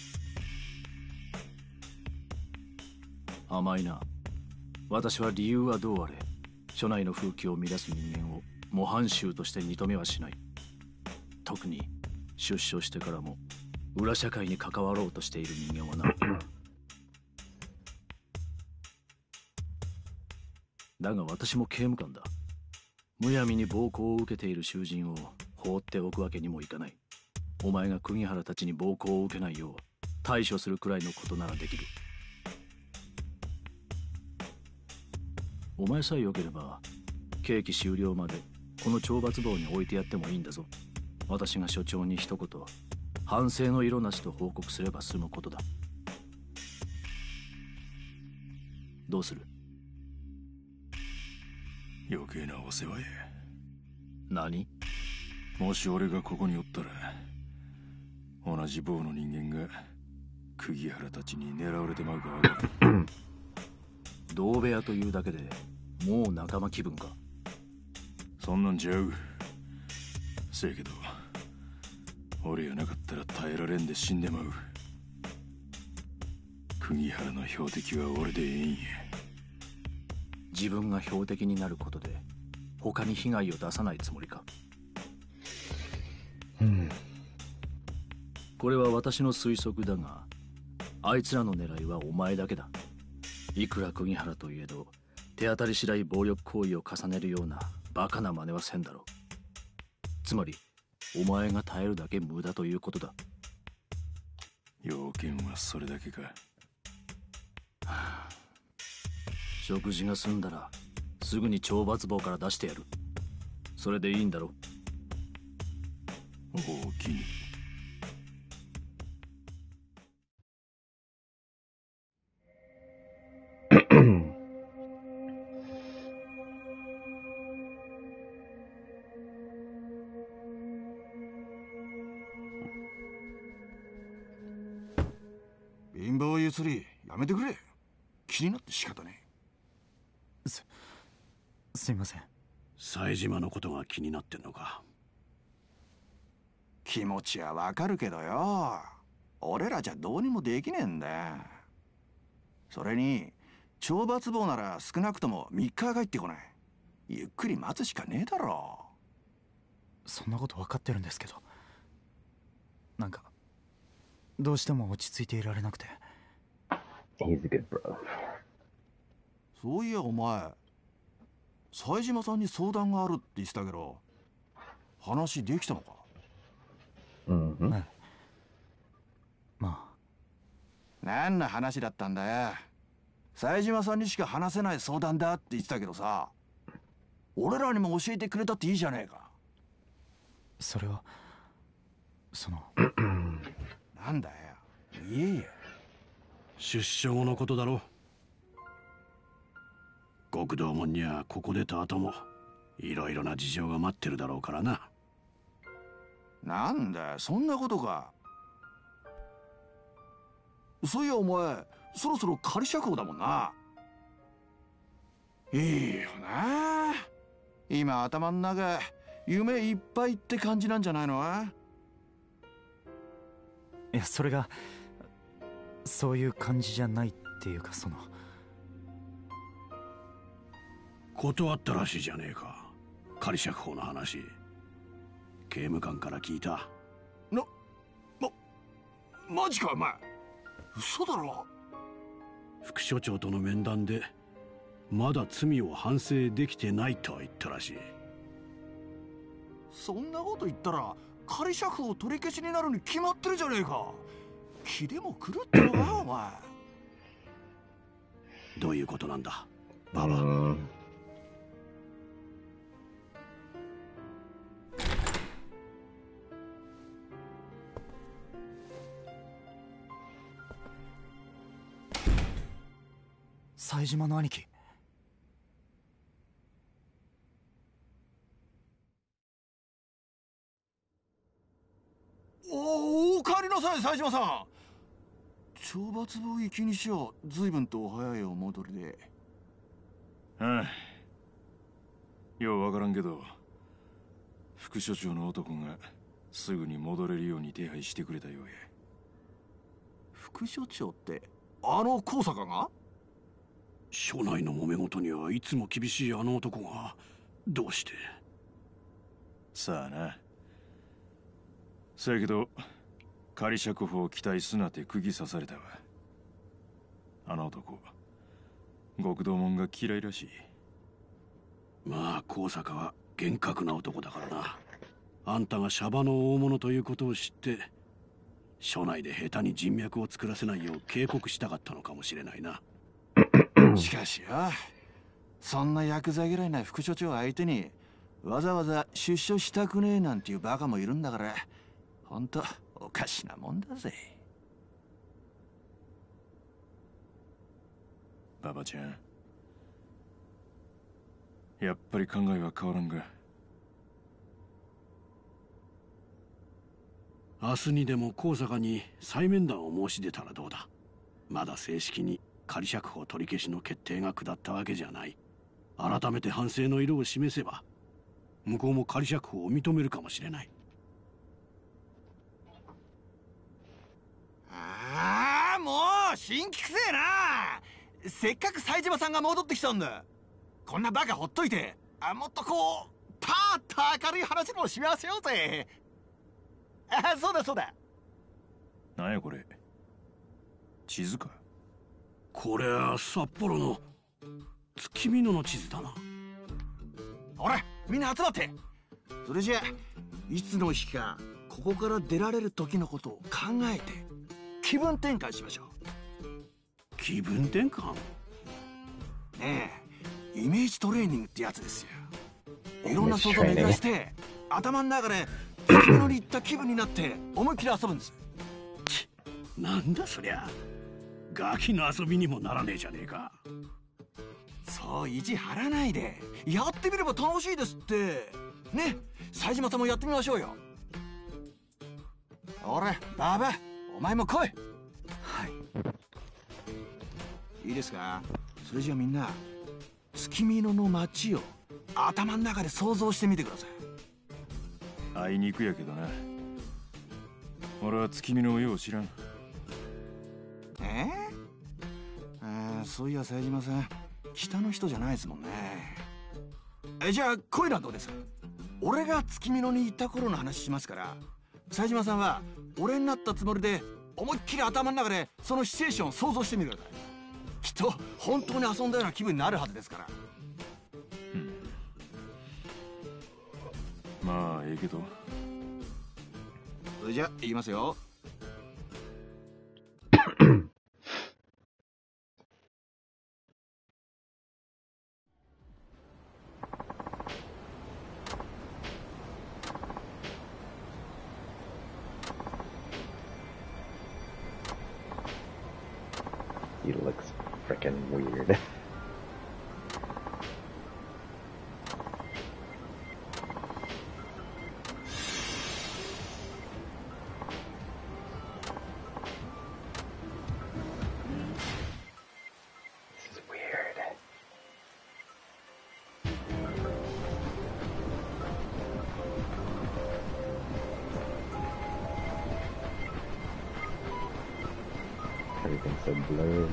甘いな。私は理由はどうあれ署内の風紀を乱す人間を模範囚として認めはしない。特に出所してからも裏社会に関わろうとしている人間はな。だが私も刑務官だ。むやみに暴行を受けている囚人を放っておくわけにもいかない。お前が釘原たちに暴行を受けないよう対処するくらいのことならできる。お前さえよければ刑期終了までこの懲罰房に置いてやってもいいんだぞ。私が所長に一言反省の色なしと報告すれば済むことだ。どうする？ 余計なお世話や。 何？ もし俺がここにおったら同じ坊の人間が釘原たちに狙われてまうかわからん。 同部屋というだけでもう仲間気分か？ そんなんちゃう。せやけど俺やなかったら耐えられんで死んでまう。釘原の標的は俺でええんや。 自分が標的になることで他に被害を出さないつもりか？これは私の推測だが、あいつらの狙いはお前だけだ。いくら釘原といえど手当たり次第暴力行為を重ねるようなバカな真似はせんだろう。つまりお前が耐えるだけ無駄ということだ。 要件はそれだけか。 食事が済んだらすぐに懲罰房から出してやる。それでいいんだろう。 おおきに。 貧乏ゆすりやめてくれ。気になって仕方ねえ。すいません。 冴島のことが気になってんのか。 気持ちはわかるけどよ、俺らじゃどうにもできねえんだよ。それに懲罰房なら少なくとも3日帰ってこない。ゆっくり待つしかねえだろ。 そんなこと分かってるんですけど、なんかどうしても落ち着いていられなくて。 He's a good bro. そういやお前、冴島さんに相談があるって言ってたけど、話できたのか？ はい。まあ。 何の話だったんだよ。冴島さんにしか話せない相談だって言ってたけどさ、俺らにも教えてくれたっていいじゃねえか。 それはそのなんだよ、言えよ。 出所後のことだろ。極道門にはここ出た後もいろいろな事情が待ってるだろうからな。 なんだよ、そんなことか。そういやお前、そろそろ仮釈放だもんな。いいよな。今頭ん中夢いっぱいって感じなんじゃないの？ いや、それがそういう感じじゃないっていうか、その断ったらしいじゃねえか、仮釈放の話。刑務官から聞いた。 マジかお前。嘘だろ。 副所長との面談でまだ罪を反省できてないとは言ったらしい。 そんなこと言ったら仮釈放取り消しになるに決まってるじゃねえか。気でも狂ってるのかお前。 どういうことなんだババ。 冴島の兄貴。 お帰りなさい冴島さん。懲罰房行きにしよう。随分とお早いお戻りで。 ああ、ようわからんけど副所長の男がすぐに戻れるように手配してくれたようや。 副所長ってあの高坂が？ 署内の揉め事にはいつも厳しいあの男がどうして？ さあな。そやけど仮釈放を期待すなって釘刺されたわ。あの男極道門が嫌いらしい。 まあ高坂は厳格な男だからな。あんたがシャバの大物ということを知って署内で下手に人脈を作らせないよう警告したかったのかもしれないな。 しかしよ、そんなヤクザ嫌いな副所長相手にわざわざ出所したくねえなんていうバカもいるんだから、ほんとおかしなもんだぜ。 ババちゃん、やっぱり考えは変わらんが。 明日にでも高坂に再面談を申し出たらどうだ。まだ正式に仮釈放取り消しの決定が下ったわけじゃない。改めて反省の色を示せば向こうも仮釈放を認めるかもしれない。 ああ、もう辛気くせえな。せっかく冴島さんが戻ってきたんだ。こんなバカほっといて、もっとこうパーッと明るい話もしませようぜ。あ、そうだそうだ。 なんやこれ、地図か？ これは札幌の月見野の地図だな。 ほらみんな集まって。それじゃいつの日かここから出られる時のことを考えて気分転換しましょう。 気分転換？ ねえ、イメージトレーニングってやつですよ。いろんな想像を巡らして頭の中で月見野に行った気分になって思いっきり遊ぶんです。 なんだそりゃ、ガキの遊びにもならねえじゃねえか。 そう意地張らないで、やってみれば楽しいですってね。冴島さんもやってみましょうよ。俺ババ、お前も来い。 はい。 いいですか。それじゃあみんな月見野の街を頭の中で想像してみてください。 あいにくやけどな、俺は月見のよう知らん。 そういや冴島さん、北の人じゃないですもんね。じゃあこういうのはどうです？俺が月見野に行った頃の話しますから、冴島さんは俺になったつもりで思いっきり頭の中でそのシチュエーションを想像してみてください。きっと本当に遊んだような気分になるはずですから。 まあええけど。 それじゃあ言いますよ。 He looks freaking weird. This is weird. Everything's so blurry.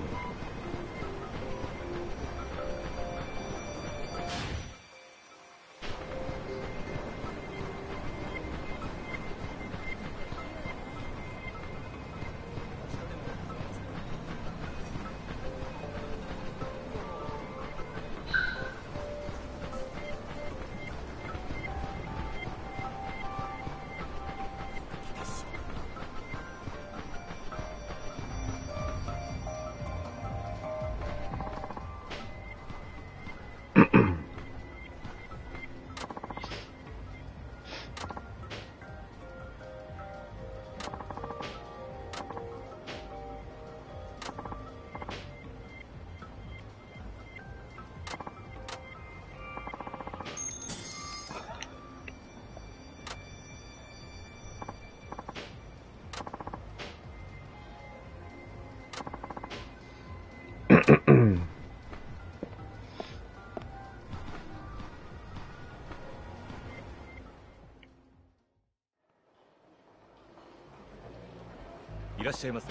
Mm. いらっしゃいませ。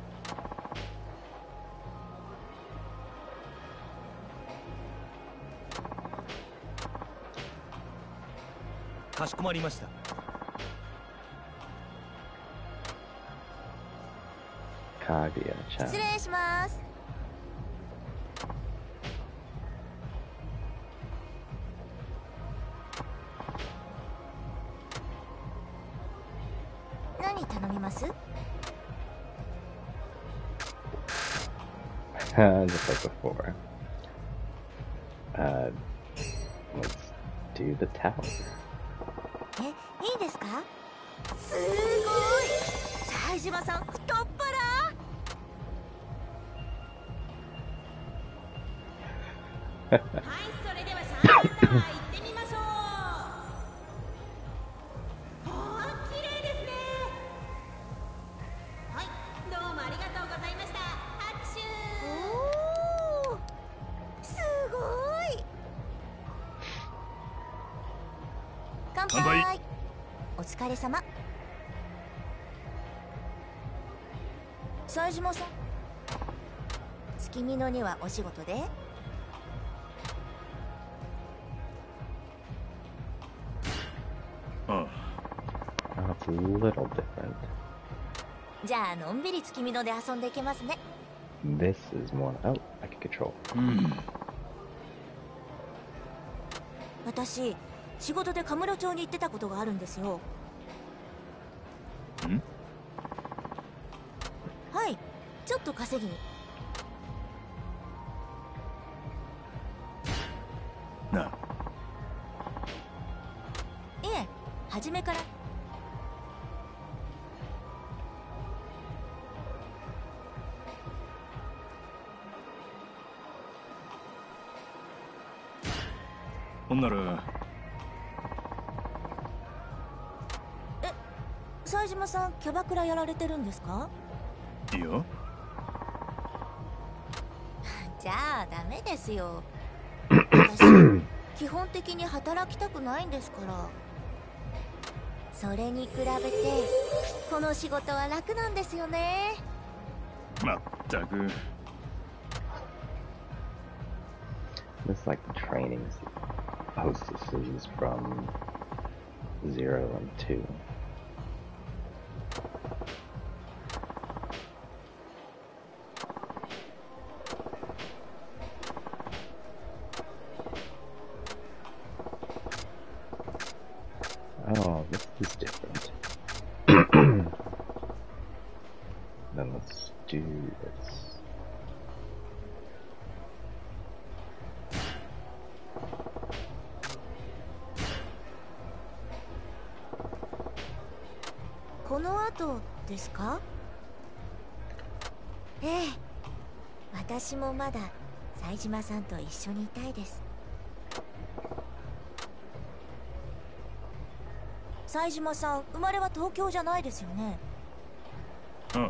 かしこまりました。 Kaguya-chan. 失礼します。何頼みます？ Just like before. Let's do the tower. え、いいですか？すごい。冴島さん、太っ腹。はい、それではシャンプータワー行ってみましょう。あー、綺麗ですね。はい、どうもありがとうございました。拍手。おー、すごい。乾杯。お疲れ様。冴島さん、月見野にはお仕事で？ That's a little different. じゃあのんびり月見野で遊んでいけますね。 This is more. Oh, I can control. 私、仕事でカムロ町に行ってたことがあるんですよ。はい、ちょっと稼ぎに。 なあ。 ええ、初めから。 ほんなら冴島さんキャバクラやられてるんですか？ いいよ。 じゃあダメですよ。私基本的に働きたくないんですから。それに比べてこの仕事は楽なんですよね。 まったく。 This like training hostesses from 0 and 2. Oh, this is different. Then let's do this. この後ですか？ええ、私もまだ冴島さんと一緒にいたいです。冴島さん、生まれは東京じゃないですよね。 うん。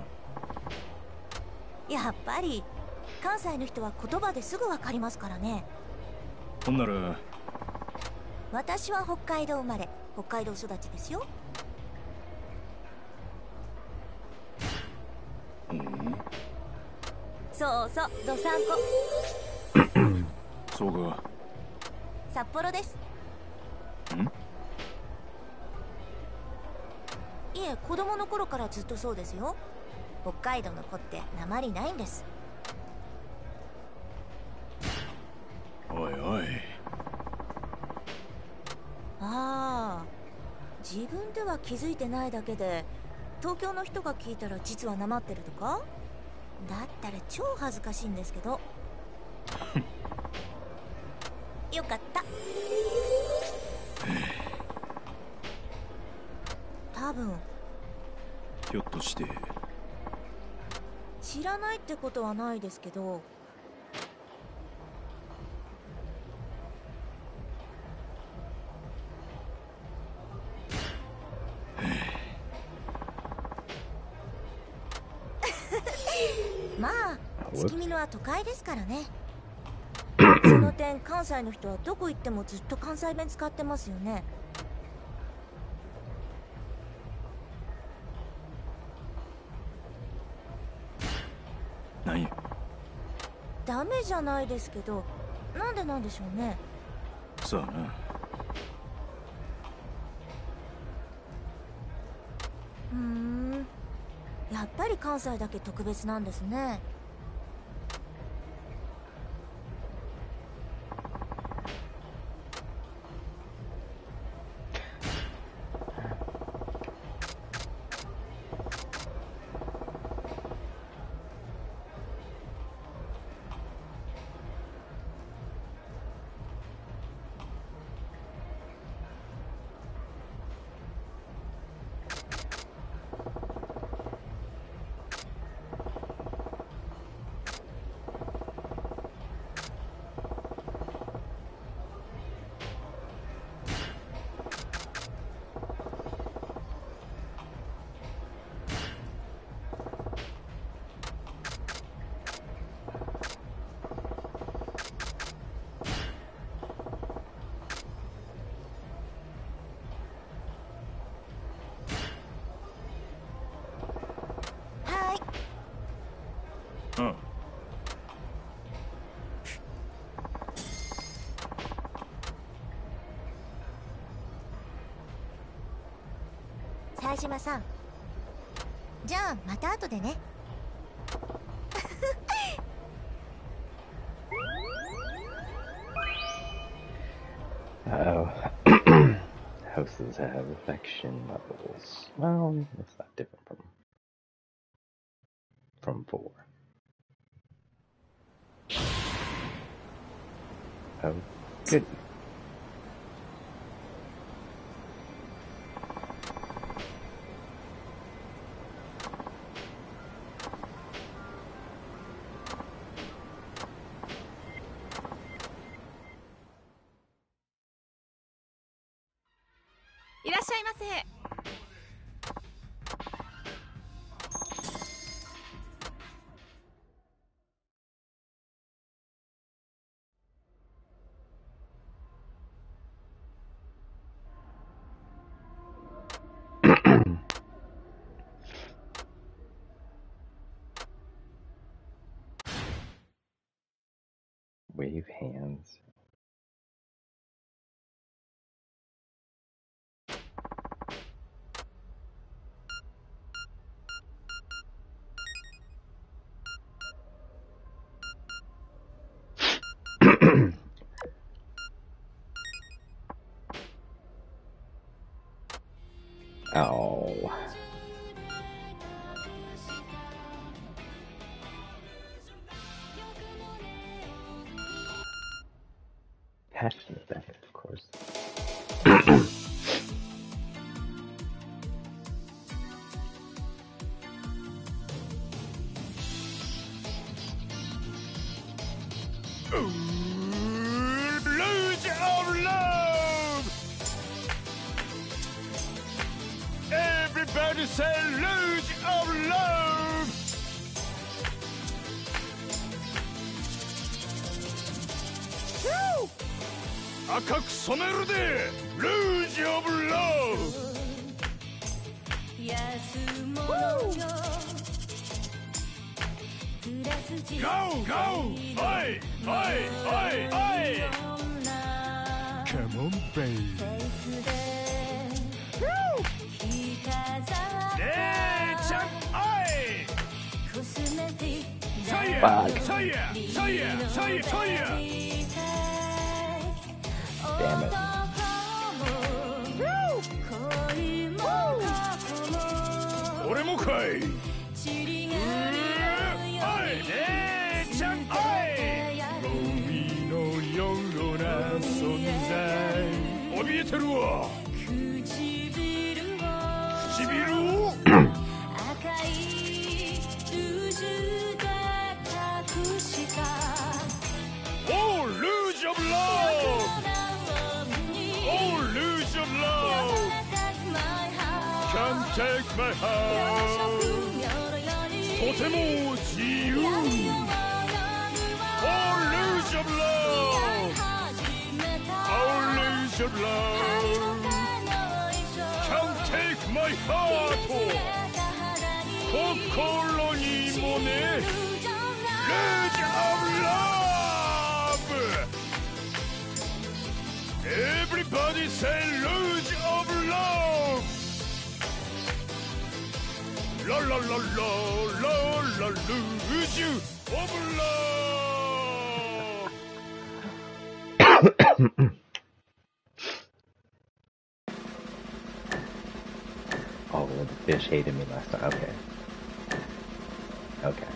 やっぱり関西の人は言葉ですぐわかりますからね。 ほんなら私は北海道生まれ、北海道育ちですよ。そうそう、どさんこ。 そうか。 札幌です。 ん？ いえ、子供の頃からずっとそうですよ。北海道の子って訛りないんです。 おいおい。 ああ、自分では気づいてないだけで東京の人が聞いたら実は訛ってるとか？だったら超恥ずかしいんですけど。よかった。多分ひょっとして知らないってことはないですけど、まあ月見野は都会ですからね。その点関西の人はどこ行ってもずっと関西弁使ってますよね。 何？ ダメじゃないですけど、なんでなんでしょうね。 さあな。 やっぱり関西だけ特別なんですね。 うん。 冴島さん、じゃあまた後でね。 Oh, houses have affection levels. Well, it's not different from 4. Oh, good. しゃいませ。 Wave hands. Oh. Passionate about it, of course. Luge of love! Everybody say luge of love! Woo! 赤く染めるでルージオブラブ Go, go! Oi, oi, oi, oi! Come on, baby. Woo! Yeah, jump, oi! Say Fuck. it, say it, say it, say it, say it! Damn it. Woo! Woo! 俺もかい怯えてるわ唇を赤いルージュで隠したOh, luge of love! Oh, luge of love! Can't take my heart とても自由 Oh, luge of love! Oh, luge of love! Can't take my heart! 心にもね Luge of love! Everybody say luge of love! La la la la la la luge of love! Oh, the fish hated me last time. Okay. Okay.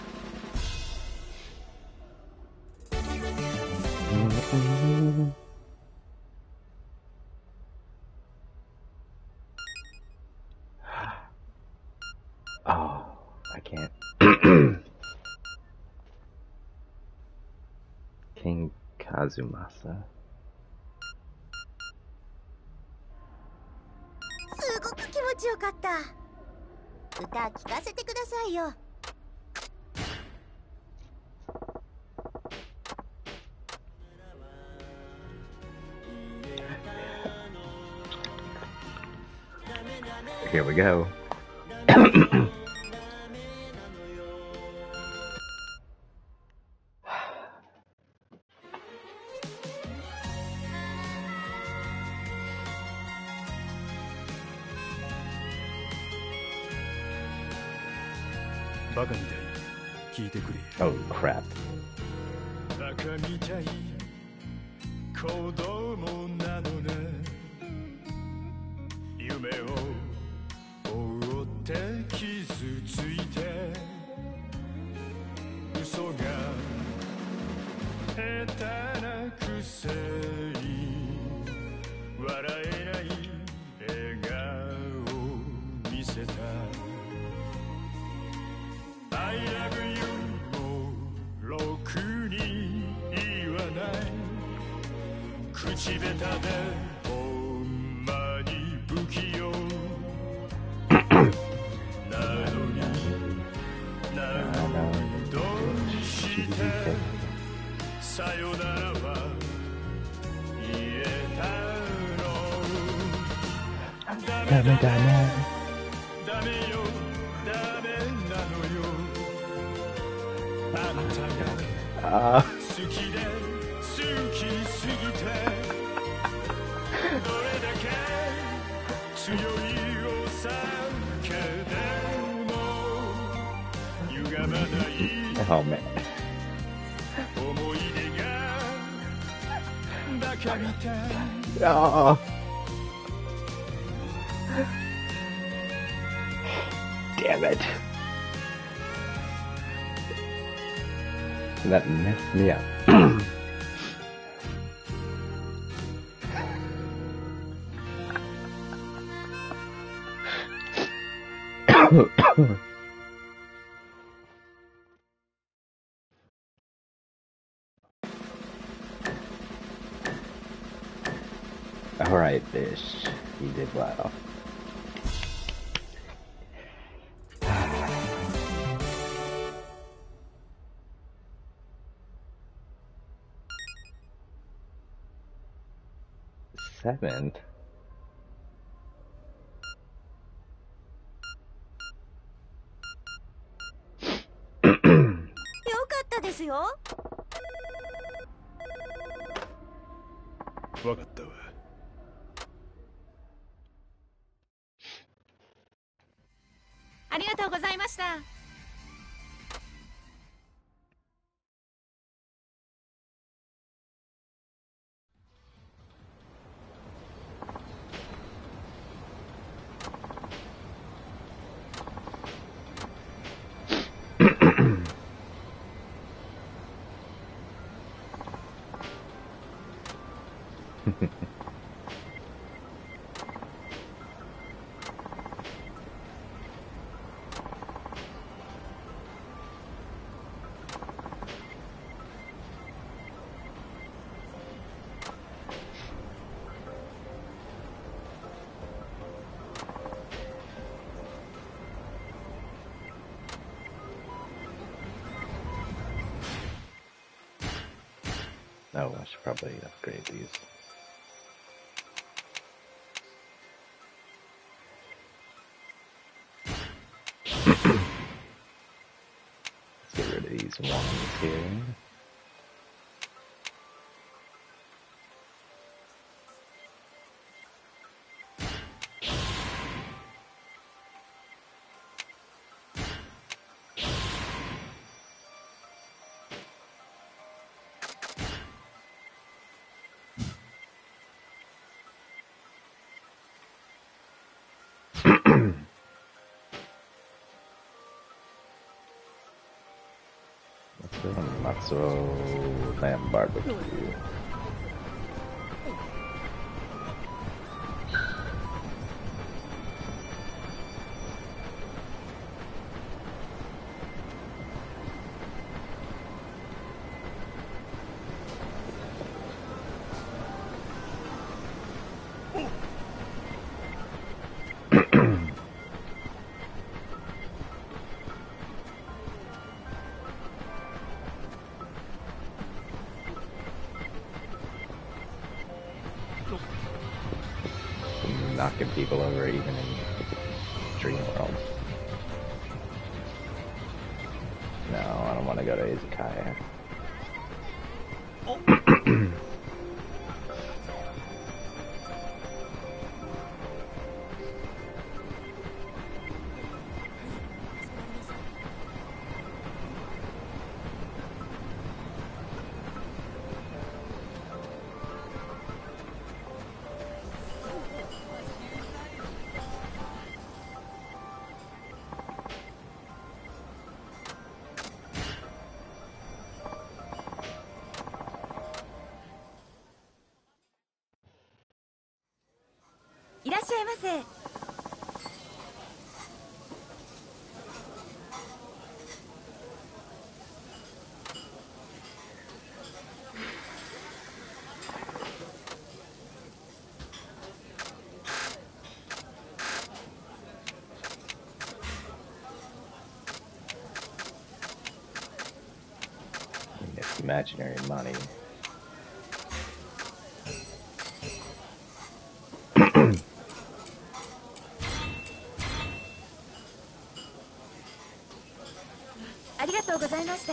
Oh, I can't. King Kazumasa. すごく気持ちよかった。歌聞かせてくださいよ。 Here we go. Oh crap. バカみたい子供なのね夢を追って傷ついて嘘が下手なくせに笑えない笑顔を見せた I love you ろくに言わない口下手でほんまに不器用ならば言えたの。ダメだね、ダメよ、ダメなのよ。あんたが好きで好きすぎてどれだけ強いお酒でも歪まない Oh man. 思い出がバカみたい。 Oh. Damn it. That messed me up. Alright, fish. You did well. Seventh? よかったですよ。 わかったわ。 ありがとうございました。 Oh, I should probably upgrade these. Let's get rid of these ones here. Matzo lamb barbecue. Knocking people over even in Dream World. No, I don't want to go to Izakaya. Imaginary money.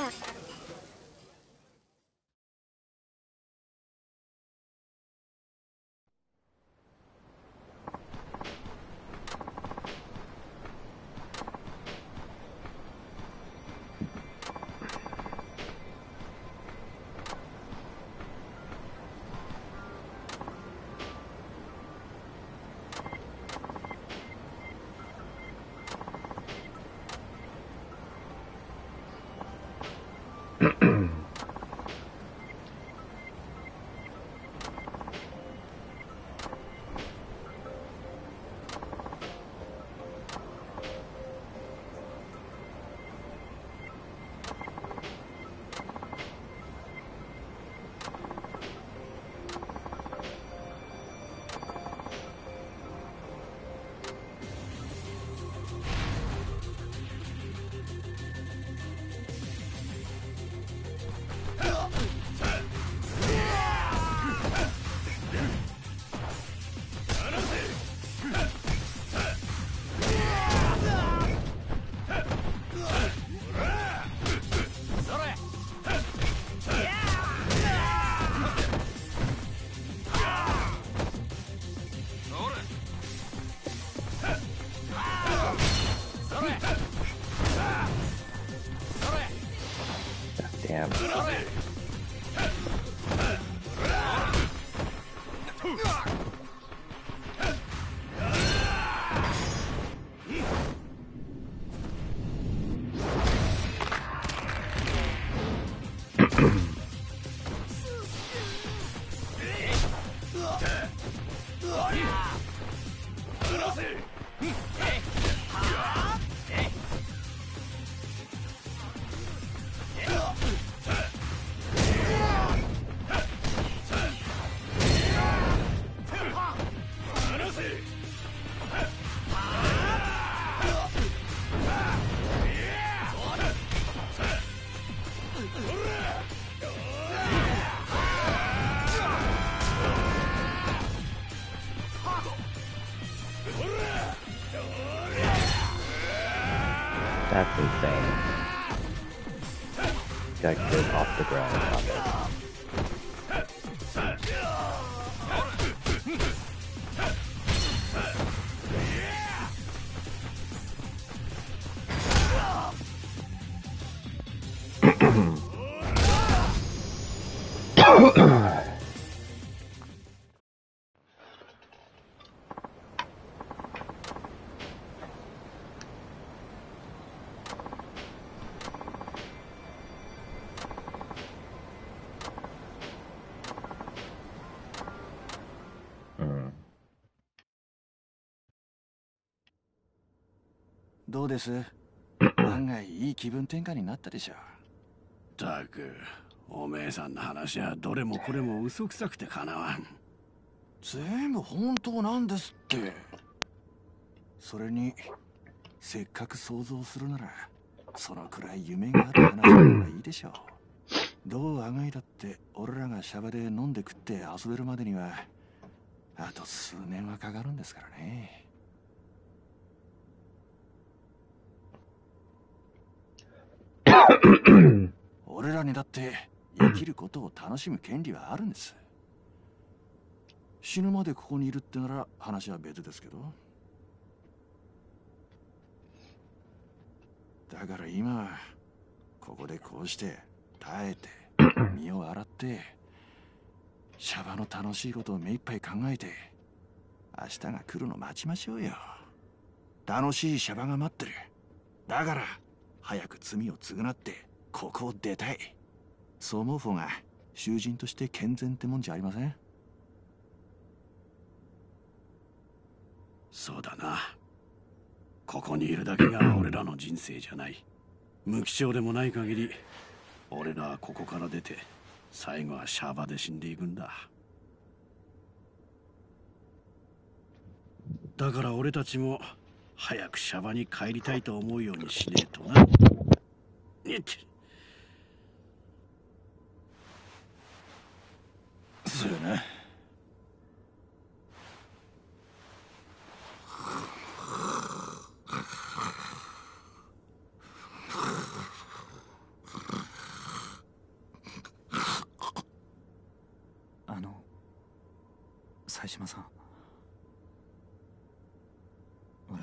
Damn. That's insane. Got good off the ground on it. どうです案外いい気分転換になったでしょ。 たく、おめえさんの話はどれもこれも嘘くさくてかなわん。 全部本当なんですって。それにせっかく想像するならそのくらい夢がある話の方がいいでしょう。どうあがいだって俺らがシャバで飲んで食って遊べるまでにはあと数年はかかるんですからね。俺らにだって生きることを楽しむ権利はあるんです。死ぬまでここにいるってなら話は別ですけど。だから今ここでこうして耐えて身を洗ってシャバの楽しいことを目いっぱい考えて明日が来るの待ちましょうよ。楽しいシャバが待ってる。だから早く罪を償ってここを出たい。そう思う方が囚人として健全ってもんじゃありません？ そうだな。ここにいるだけが俺らの人生じゃない。無期懲でもない限り俺らはここから出て最後はシャバで死んでいくんだ。だから俺たちも早くシャバに帰りたいと思うようにしねえとな。 そうやな。 冴島さん。俺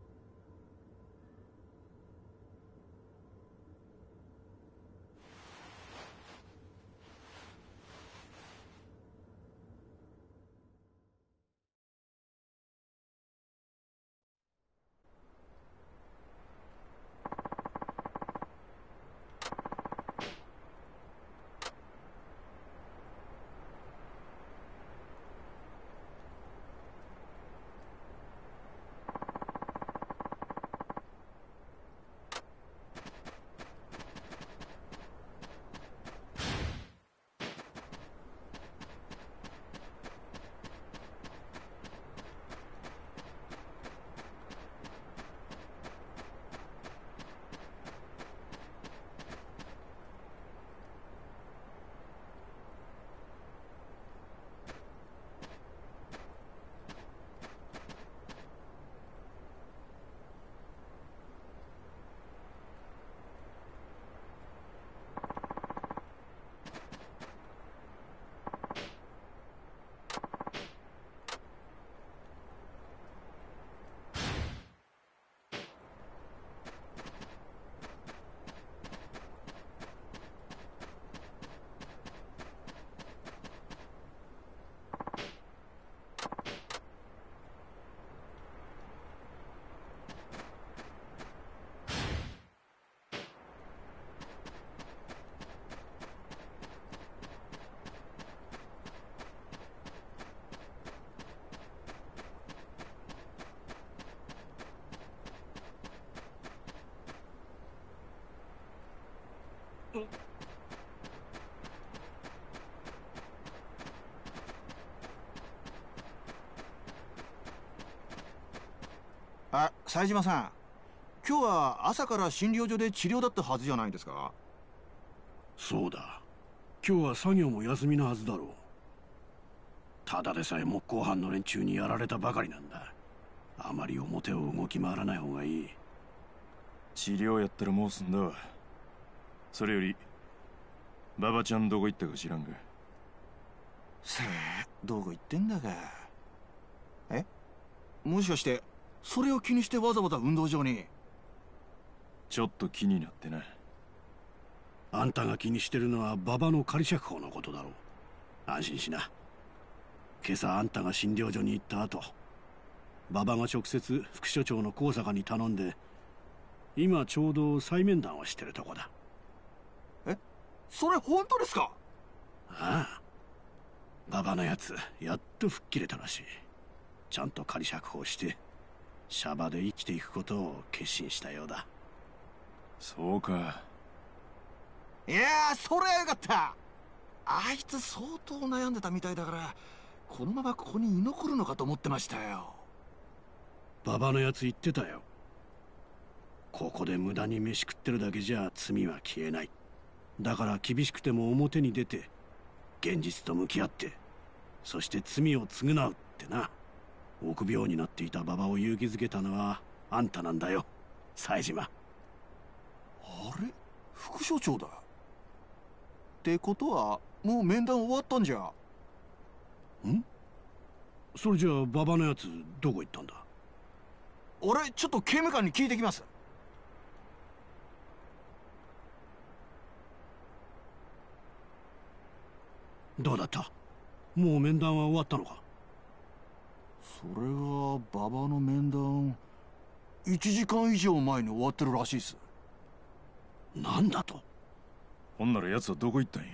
あ、冴島さん、今日は朝から診療所で治療だったはずじゃないですか？ そうだ。今日は作業も休みのはずだろう。ただでさえ木工班の連中にやられたばかりなんだ。あまり表を動き回らない方がいい。 治療やったらもう済んだわ。それより馬場ちゃんどこ行ったか知らんが。 さあ、どこ行ってんだか。え、もしかしてそれを気にしてわざわざ運動場に？ ちょっと気になってな。 あんたが気にしてるのは馬場の仮釈放のことだろう。安心しな。今朝あんたが診療所に行った後、馬場が直接副所長の高坂に頼んで、今ちょうど再面談をしてるとこだ。 え、それ本当ですか？ ああ、馬場のやつやっと吹っ切れたらしい。ちゃんと仮釈放してシャバで生きていくことを決心したようだ。 そうか。 いやー、そりゃよかった。あいつ相当悩んでたみたいだから、このままここに居残るのかと思ってましたよ。 馬場のやつ言ってたよ。ここで無駄に飯食ってるだけじゃ罪は消えない。だから厳しくても表に出て現実と向き合って、そして罪を償うってな。臆病になっていた馬場を勇気づけたのはあんたなんだよ、冴島。 あれ、副所長だ。ってことはもう面談終わったんじゃ。 ん？それじゃあ馬場のやつどこ行ったんだ？ 俺ちょっと刑務官に聞いてきます。 どうだった？もう面談は終わったのか？ それが馬場の面談1時間以上前に終わってるらしいっす。 なんだと？ ほんなら奴はどこ行ったんや？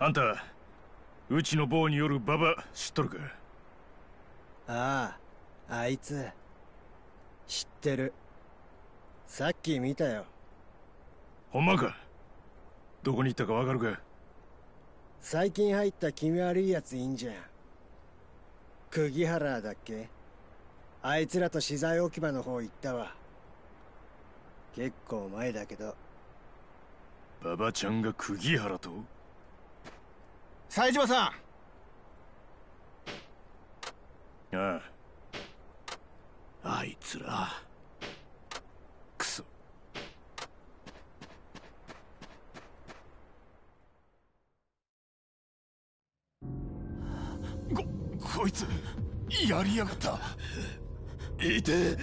あんたうちの坊によるババ知っとるか？ ああ、あいつ知ってる。さっき見たよ。 ほんまか？どこに行ったかわかるか？ 最近入った気味悪いやついいんじゃん。釘原だっけ？あいつらと資材置き場の方行ったわ。結構前だけど。 ババちゃんが釘原と？ 冴島さん。ああ。あいつら。 クソ。こいつやりやがった。 いてよ。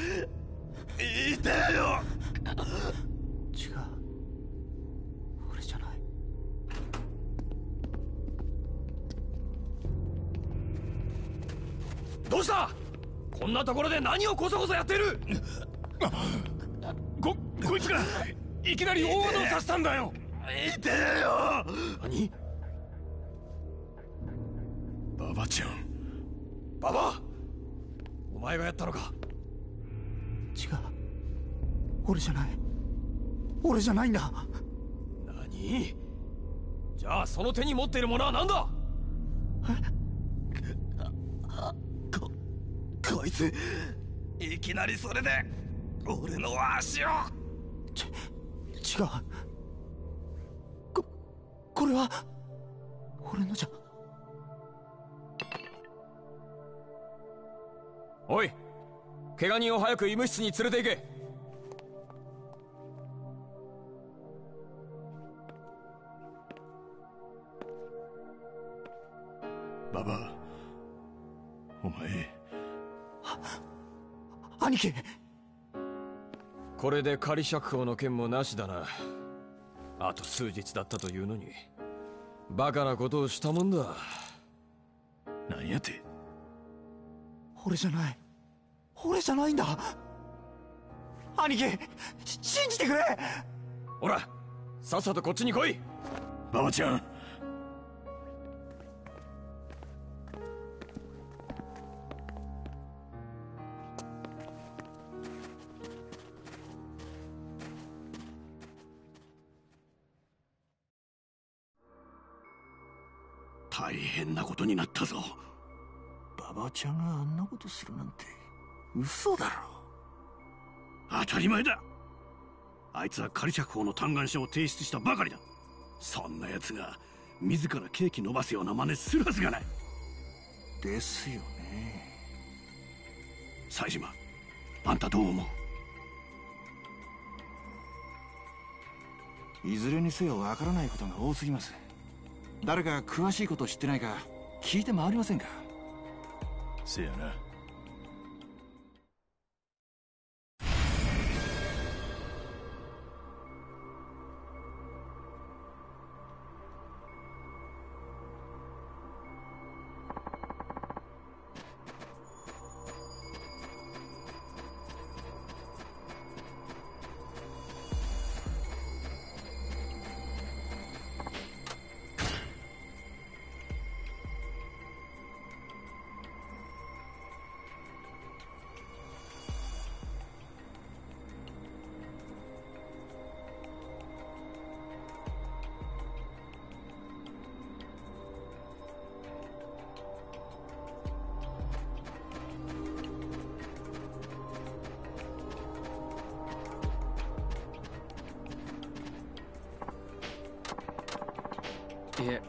違う、俺じゃない。 どうした？こんなところで何をこそこそやってる？ こいつがいきなり大技をさせたんだよ。 いてよ。 何？ ババちゃん。 ババ！お前がやったのか？ 違う、俺じゃない。俺じゃないんだ。 何？じゃあその手に持っているものは何だ？ こいついきなりそれで俺の足を。 違う、これは俺のじゃ。 おい、怪我人を早く医務室に連れて行け。 ババ、お前。 兄貴。 これで仮釈放の件もなしだな。あと数日だったというのにバカなことをしたもんだ。 なんやて？ 俺じゃない。俺じゃないんだ。兄貴、信じてくれ。 ほら、さっさとこっちに来い。 ババちゃん。 大変なことになったぞ。 ババちゃんがあんなことするなんて嘘だろ。 当たり前だ。あいつは仮釈放の嘆願書を提出したばかりだ。そんな奴が自らケーキ伸ばすような真似するはずがない。 ですよね。 冴島、あんたどう思う？いずれにせよわからないことが多すぎます。誰か詳しいこと知ってないか聞いて回りませんか？ せやな。 いえ。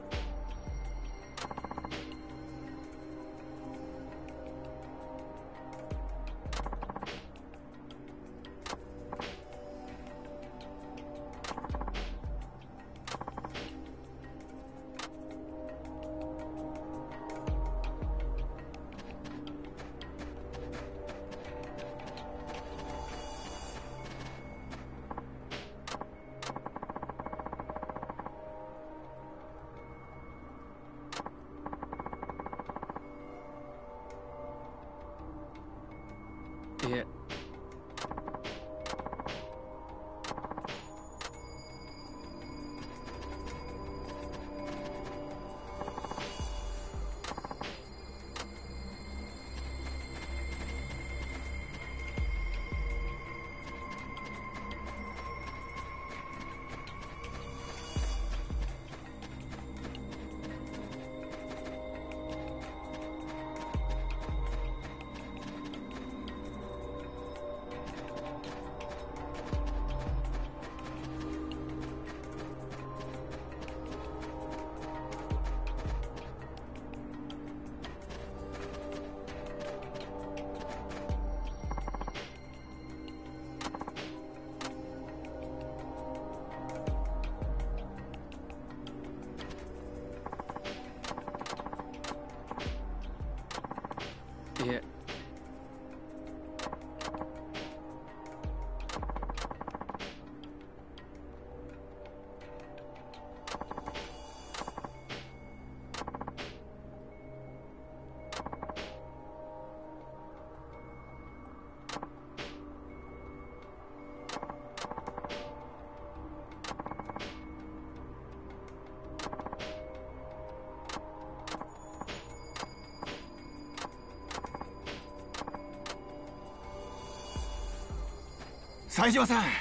冴島さん、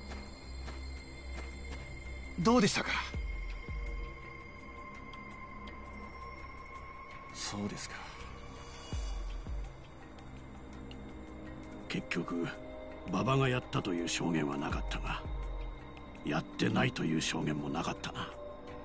どうでしたか？そうですか。 結局馬場がやったという証言はなかったが、やってないという証言もなかったな。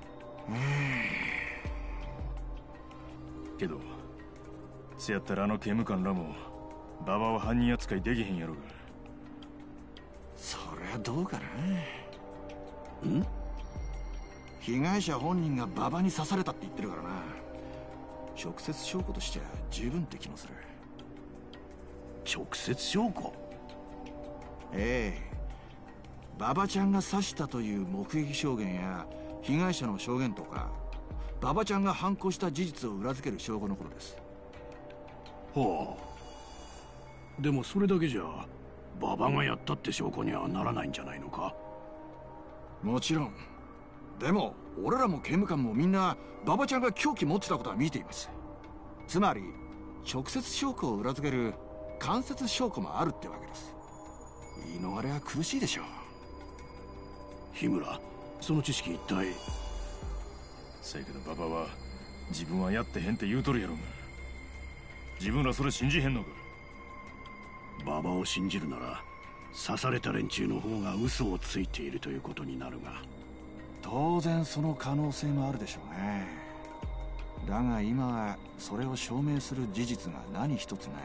けどせやったらあの刑務官らも馬場を犯人扱いできへんやろが。 そりゃどうかな。被害者本人が馬場に刺されたって言ってるからな。直接証拠としては十分って気もする。 直接証拠？ ええ、馬場ちゃんが刺したという目撃証言や被害者の証言とか、馬場ちゃんが犯行した事実を裏付ける証拠のことです。 ほう。でもそれだけじゃ馬場がやったって証拠にはならないんじゃないのか？ もちろん。でも俺らも刑務官もみんな馬場ちゃんが凶器持ってたことは見ています。つまり直接証拠を裏付ける間接証拠もあるってわけです。言い逃れは苦しいでしょう。 日村、その知識一体。 せやけど馬場は自分はやってへんって言うとるやろが、自分らそれ信じへんのか？ 馬場を信じるなら刺された連中の方が嘘をついているということになるが。 当然その可能性もあるでしょうね。だが今はそれを証明する事実が何一つない。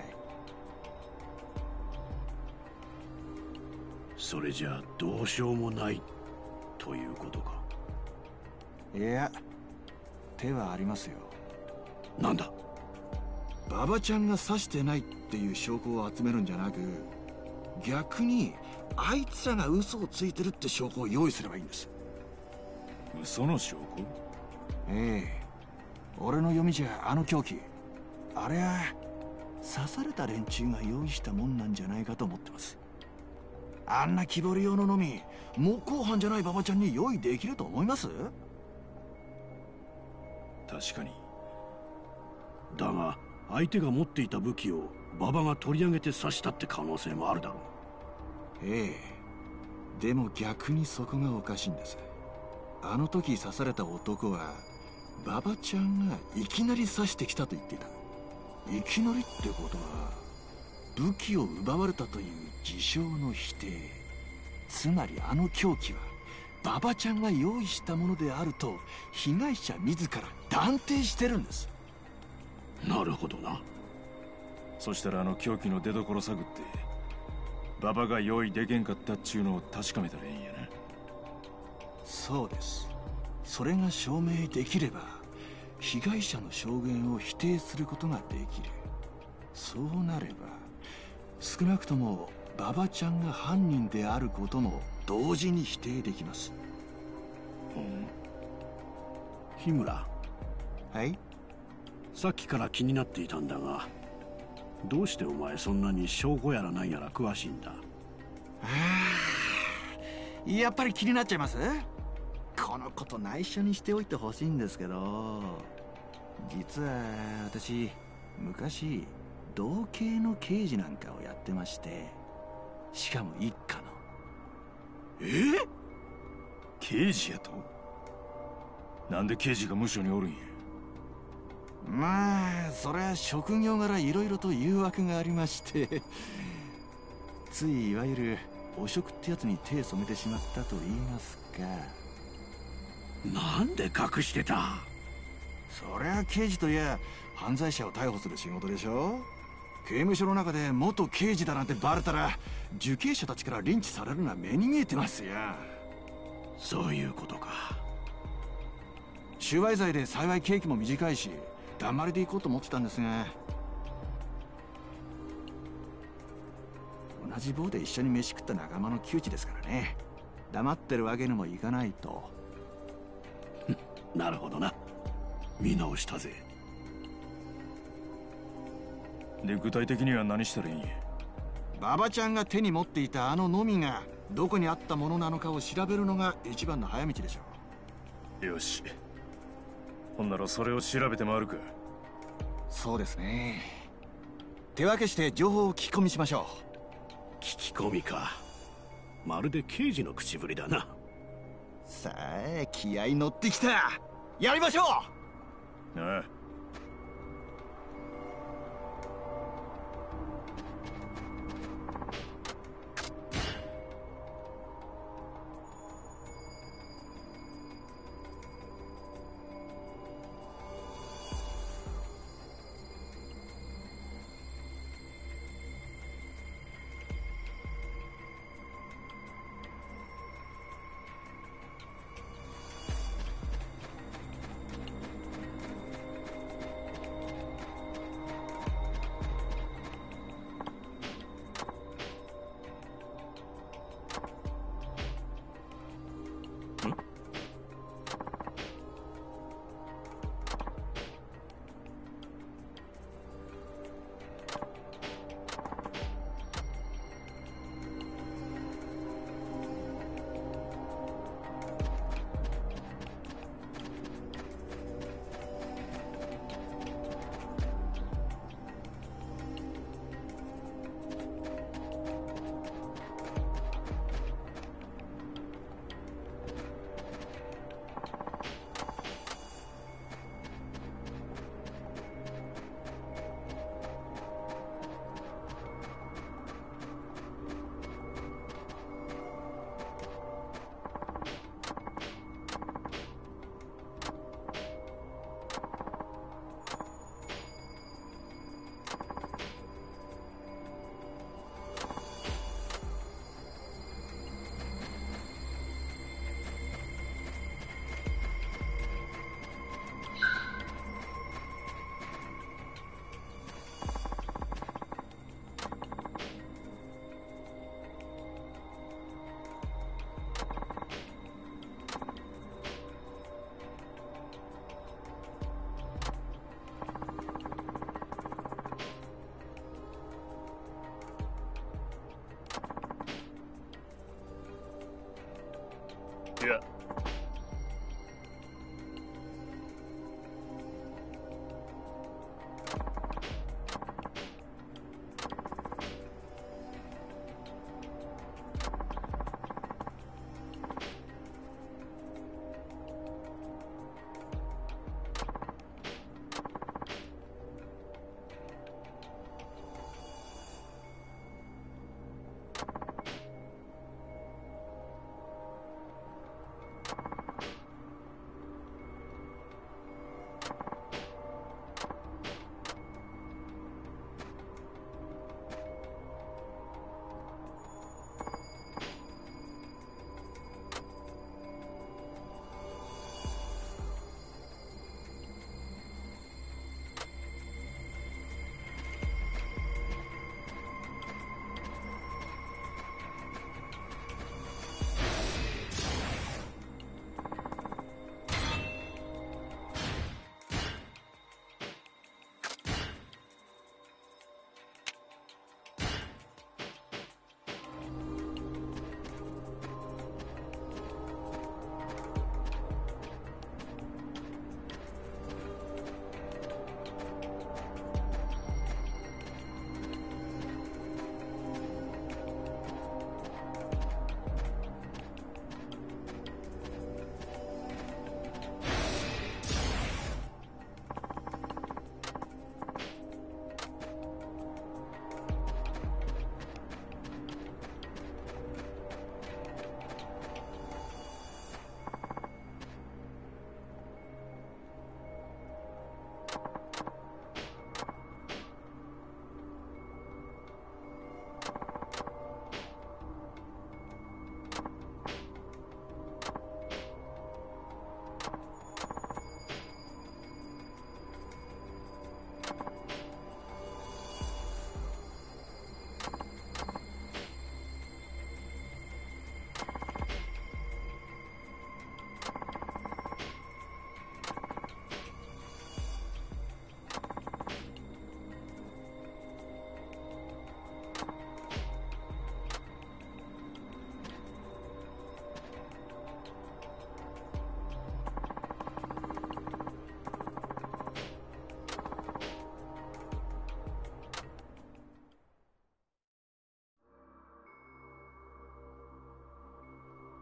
それじゃあどうしようもないということか？ いや、手はありますよ。 なんだ？ 馬場ちゃんが刺してないっていう証拠を集めるんじゃなく、逆にあいつらが嘘をついてるって証拠を用意すればいいんです。 嘘の証拠？ ええ、俺の読みじゃあの凶器、あれは刺された連中が用意したもんなんじゃないかと思ってます。あんな木彫り用ののみ木工犯じゃない馬場ちゃんに用意できると思います？ 確かに。 だが相手が持っていた武器を馬場が取り上げて刺したって可能性もあるだろう。ええ、でも逆にそこがおかしいんです。あの時刺された男は馬場ちゃんがいきなり刺してきたと言っていた。いきなりってことは武器を奪われたという自称の否定。つまりあの凶器は馬場ちゃんが用意したものであると被害者自ら断定してるんです。 なるほどな。 そしたらあの凶器の出所探って馬場が用意でけんかったっちゅうのを確かめたらええんやな。 そうです。それが証明できれば被害者の証言を否定することができる。そうなれば少なくとも馬場ちゃんが犯人であることも同時に否定できます。 日村。 はい。 さっきから気になっていたんだが、どうしてお前そんなに証拠やらなんやら詳しいんだ？ やっぱり気になっちゃいます？このこと内緒にしておいてほしいんですけど、実は私昔同系の刑事なんかをやってまして、しかも一課の。 刑事やと？なんで刑事が無所におるんや？ まあそれは職業柄いろいろと誘惑がありましてついいわゆる汚職ってやつに手染めてしまったと言いますか。 なんで隠してた？ そりゃ刑事といや犯罪者を逮捕する仕事でしょ。刑務所の中で元刑事だなんてバレたら受刑者たちからリンチされるのは目に見えてますよ。 そういうことか。 収賄罪で幸い刑期も短いしだんまりで行こうと思ってたんですが、同じ棒で一緒に飯食った仲間の窮地ですからね。黙ってるわけにもいかないと。 なるほどな。見直したぜ。 で具体的には何したらいいんや？ 馬場ちゃんが手に持っていたあののみがどこにあったものなのかを調べるのが一番の早道でしょう。よし、ほんならそれを調べて回るか。 そうですね。手分けして情報を聞き込みしましょう。聞き込みか。 まるで刑事の口ぶりだな。 さあ気合い乗ってきた。やりましょう。 ああ。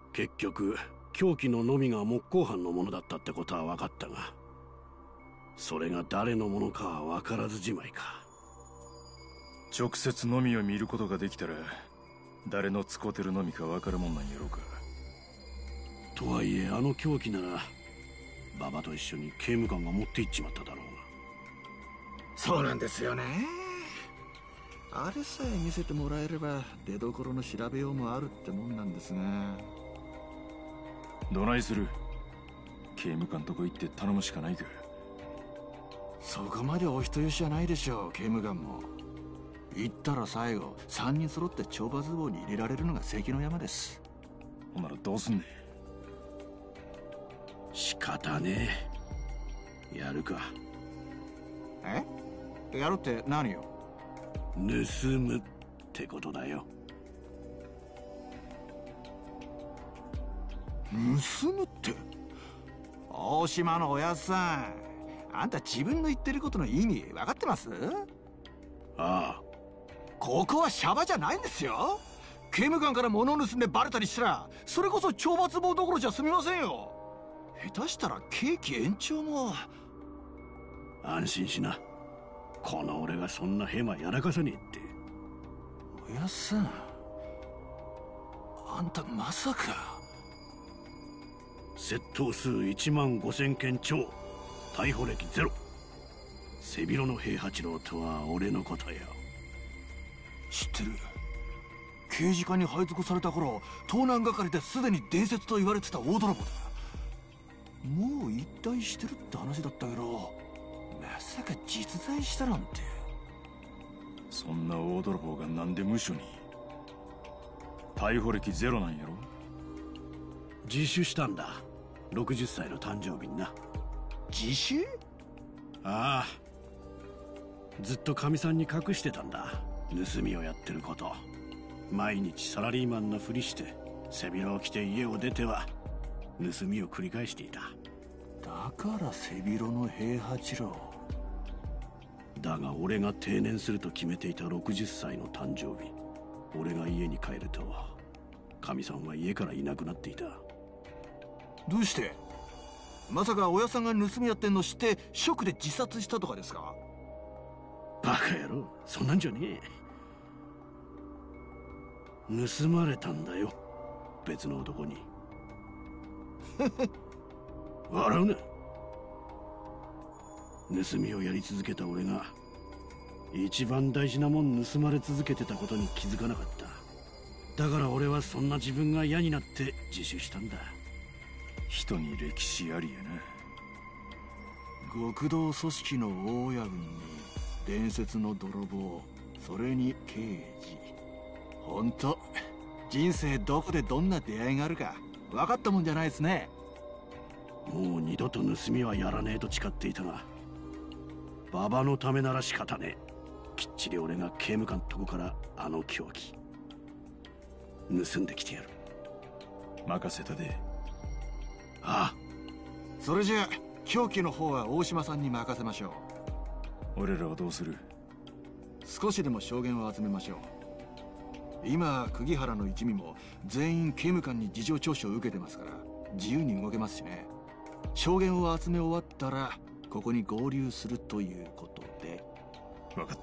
結局凶器ののみが木工班のものだったってことは分かったが、それが誰のものかは分からずじまいか。 直接のみを見ることができたら誰の使ってるのみか分かるもんなんやろうか。 とはいえあの凶器なら馬場と一緒に刑務官が持って行っちまっただろうが。 そうなんですよね。あれさえ見せてもらえれば出どころの調べようもあるってもんなんですが。 どないする？刑務官とこ行って頼むしかないか。 そこまでお人よしじゃないでしょう、刑務官も。行ったら最後3人揃って懲罰房に入れられるのが関の山です。 ほんならどうすんねん。 仕方ねえ。やるか。 え？やるって何よ？ 盗むってことだよ。 盗むって？大島のおやっさん、あんた自分の言ってることの意味分かってます？ ああ。 ここはシャバじゃないんですよ。刑務官から物を盗んでバレたりしたらそれこそ懲罰房どころじゃ済みませんよ。下手したら刑期延長も。 安心しな。この俺がそんなヘマやらかさねえって。 おやっさん、あんたまさか。 窃盗数15000件超、逮捕歴ゼロ。背広の平八郎とは俺のことよ。 知ってる。刑事課に配属された頃、盗難係ですでに伝説と言われてた大泥棒だ。もう引退してるって話だったけど、まさか実在したなんて。 そんな大泥棒がなんで無所に？逮捕歴ゼロなんやろ？ 自首したんだ。60歳の誕生日にな。 自首？ ああ。ずっとかみさんに隠してたんだ。盗みをやってること。毎日サラリーマンのふりして背広を着て家を出ては盗みを繰り返していた。 だから背広の平八郎。 だが俺が定年すると決めていた60歳の誕生日、俺が家に帰るとかみさんは家からいなくなっていた。 どうして？まさか親さんが盗みやってんの知ってショックで自殺したとかですか？ バカ野郎、そんなんじゃねえ。盗まれたんだよ、別の男に。笑うな。盗みをやり続けた俺が一番大事なもん盗まれ続けてたことに気づかなかった。だから俺はそんな自分が嫌になって自首したんだ。 人に歴史ありやな。極道組織の大親分に伝説の泥棒、それに刑事。ほんと人生どこでどんな出会いがあるか分かったもんじゃないですね。 もう二度と盗みはやらねえと誓っていたが、馬場のためなら仕方ねえ。きっちり俺が刑務官とこからあの凶器盗んできてやる。 任せたで。 ああ。それじゃ凶器の方は大島さんに任せましょう。俺らはどうする？ 少しでも証言を集めましょう。今釘原の一味も全員刑務官に事情聴取を受けてますから自由に動けますしね。証言を集め終わったらここに合流するということで。 分かった。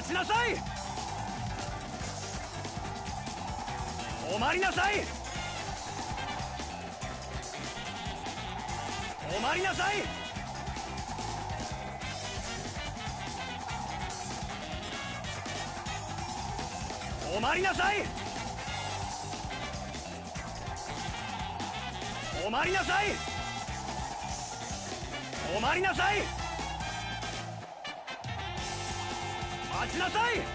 待ちなさい。止まりなさい。止まりなさい。止まりなさい。止まりなさい。止まりなさい。待ちなさい。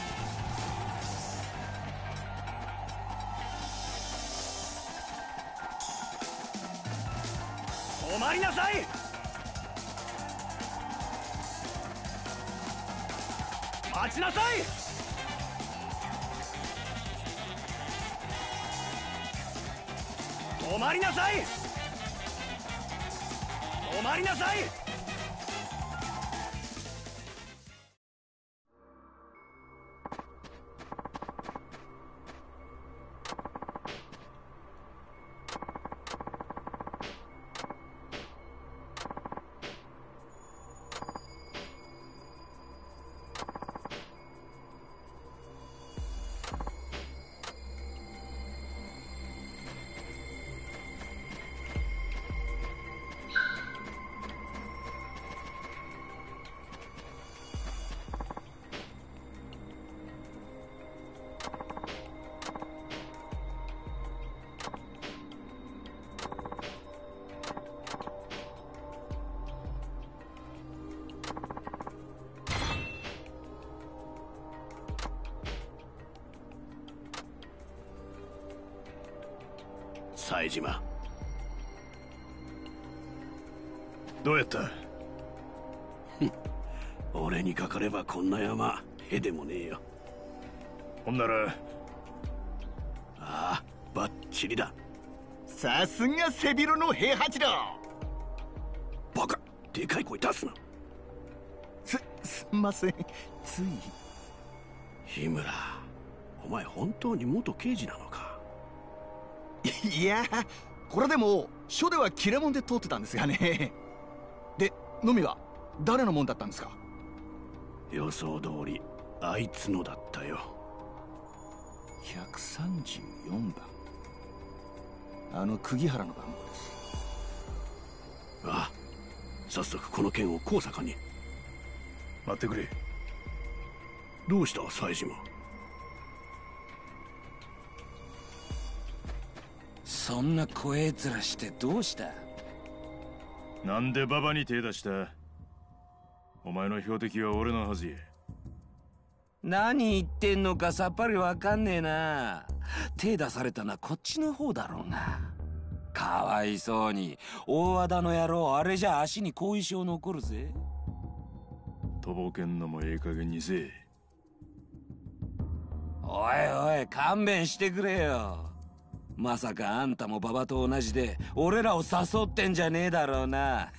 止まりなさい。待ちなさい。止まりなさい。止まりなさい。 冴島、どうやった？俺にかかればこんな山へでもねえよ。ほんなら、ああ、バッチリだ。 さすが背広の平八郎。 バカ、でかい声出すな。 すんません、つい。 日村、お前本当に元刑事なのか？ いや、これでも署では切れ者で通ってたんですがね。で、のみは誰のもんだったんですか？ 予想通りあいつのだったよ。 134番、あの釘原の番号です。 ああ、早速この件を高坂に。待ってくれ。どうした冴島？ そんな怖え面してどうした？ なんでババに手出した？お前の標的は俺のはずや。 何言ってんのかさっぱりわかんねえな。手出されたのはこっちの方だろうが。かわいそうに大和田の野郎、あれじゃ足に後遺症残るぜ。 とぼけんのもええ加減にせえ。 おいおい、勘弁してくれよ。まさかあんたも馬場と同じで俺らを誘ってんじゃねえだろうな。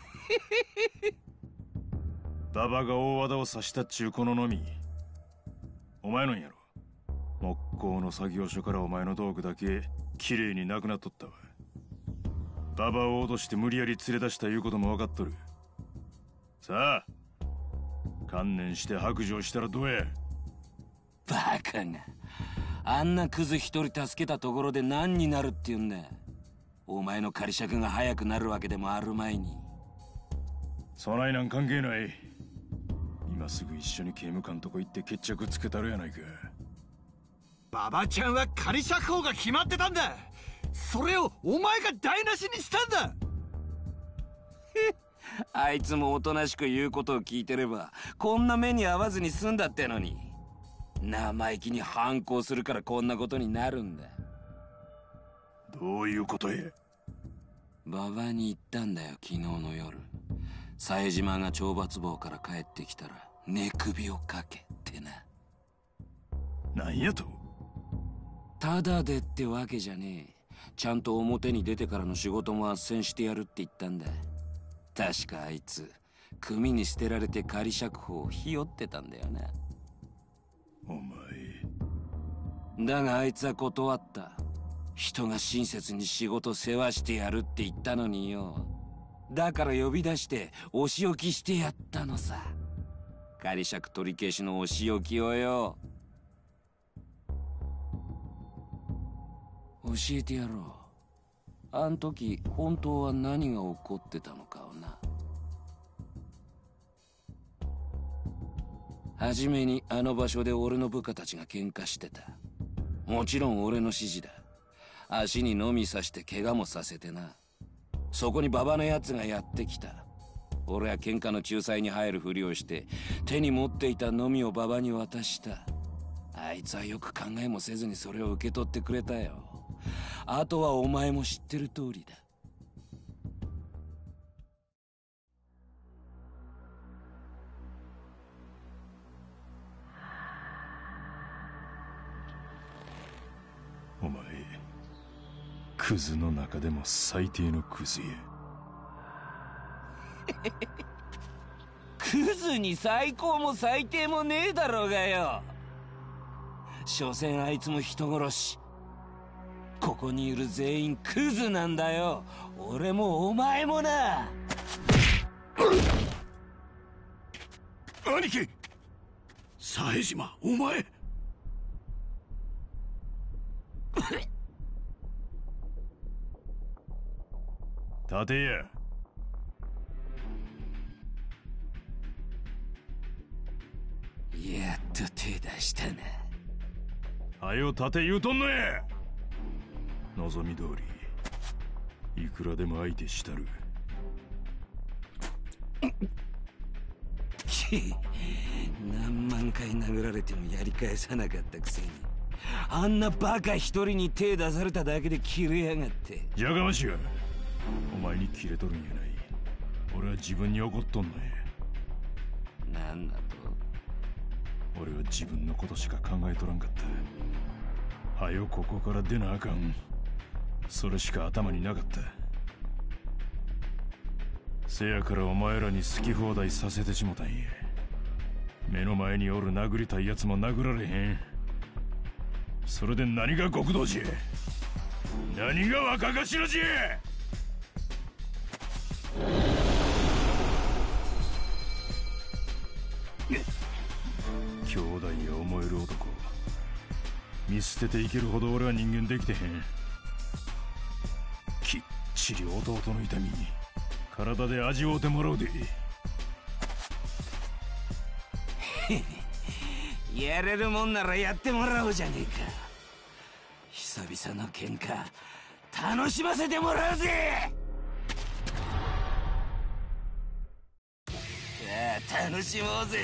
馬場が大和田を刺したっちゅうこののみお前のんやろ。木工の作業所からお前の道具だけきれいになくなっとったわ。馬場を脅して無理やり連れ出したいうことも分かっとる。さあ観念して白状したらどうや。 バカが、あんなクズ一人助けたところで何になるって言うんだ。お前の仮釈が早くなるわけでもあるまいに。 そないなん関係ない。今すぐ一緒に刑務官とこ行って決着つけたるやないか。 馬場ちゃんは仮釈放が決まってたんだ。それをお前が台無しにしたんだ。 あいつもおとなしく言うことを聞いてればこんな目に遭わずに済んだってのに、生意気に反抗するからこんなことになるんだ。 どういうことや。 馬場に言ったんだよ、昨日の夜。冴島が懲罰房から帰ってきたら寝首をかけってな。 なんやと？ ただでってわけじゃねえ。ちゃんと表に出てからの仕事も斡旋してやるって言ったんだ。確かあいつ組に捨てられて仮釈放をひよってたんだよな。 お前だがあいつは断った。人が親切に仕事世話してやるって言ったのによ。だから呼び出してお仕置きしてやったのさ。 仮釈取り消しのお仕置きをよ。教えてやろう。あん時本当は何が起こってたのかをな。はじめにあの場所で俺の部下たちが喧嘩してた。もちろん俺の指示だ。足にのみ刺して怪我もさせてな。そこに馬場のやつがやってきた。俺は喧嘩の仲裁に入るふりをして手に持っていたのみを馬場に渡した。あいつはよく考えもせずにそれを受け取ってくれたよ。あとはお前も知ってる通りだ。 お前クズの中でも最低のクズや。 クズに最高も最低もねえだろうがよ。所詮あいつも人殺し。ここにいる全員クズなんだよ。俺もお前もな。 兄貴、冴島、お前。 立てや。 やっと手出したな。 はよ立て言うとんのや。望み通りいくらでも相手したる。 何万回殴られてもやり返さなかったくせに、あんなバカ一人に手出されただけでキレやがって。 じゃがましや。お前にキレとるんやない。俺は自分に怒っとんのや。 なんだと。 俺は自分のことしか考えとらんかった。はよここから出なあかん。それしか頭になかった。せやからお前らに好き放題させてしもたんや。目の前におる殴りたいやつも殴られへん。それで何が極道じゃ。何が若頭じゃ。兄弟や思える男、見捨てていけるほど俺は人間できてへん。きっちり弟の痛み体で味わうてもらうで。 やれるもんならやってもらおうじゃねえか。久々の喧嘩楽しませてもらうぜ。さあ楽しもうぜ。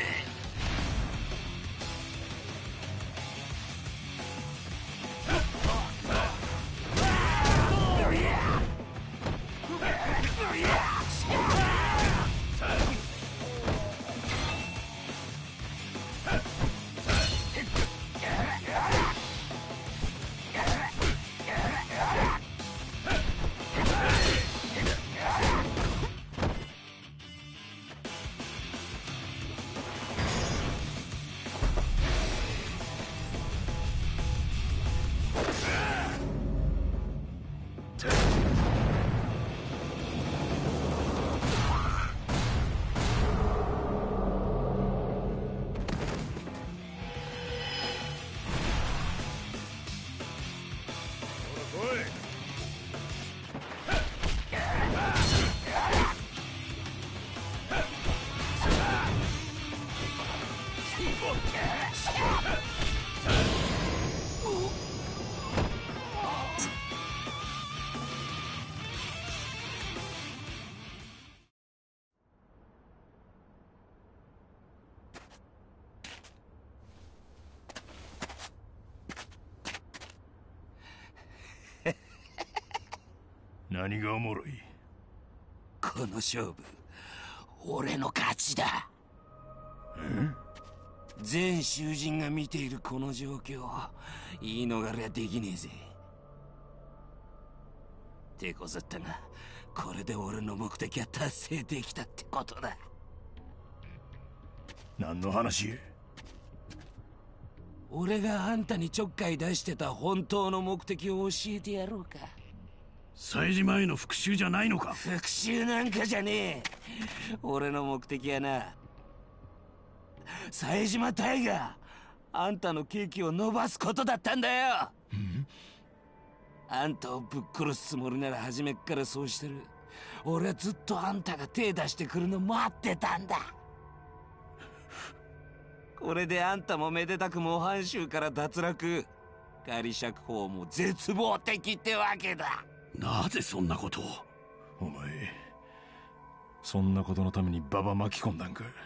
何がおもろい。 この勝負俺の勝ちだ。全囚人が見ているこの状況、言い逃れはできねえぜ。手こずったがこれで俺の目的は達成できたってことだ。 何の話？ 俺があんたにちょっかい出してた本当の目的を教えてやろうか。 冴島への復讐じゃないのか？ 復讐なんかじゃねえ。俺の目的はな、 冴島タイガー、あんたのケーキを伸ばすことだったんだよ。あんたをぶっ殺すつもりなら初めっからそうしてる。俺はずっとあんたが手出してくるの待ってたんだ。これであんたもめでたく模範囚から脱落、仮釈放も絶望的ってわけだ。 なぜそんなことを。 お前そんなことのためにババ巻き込んだんか。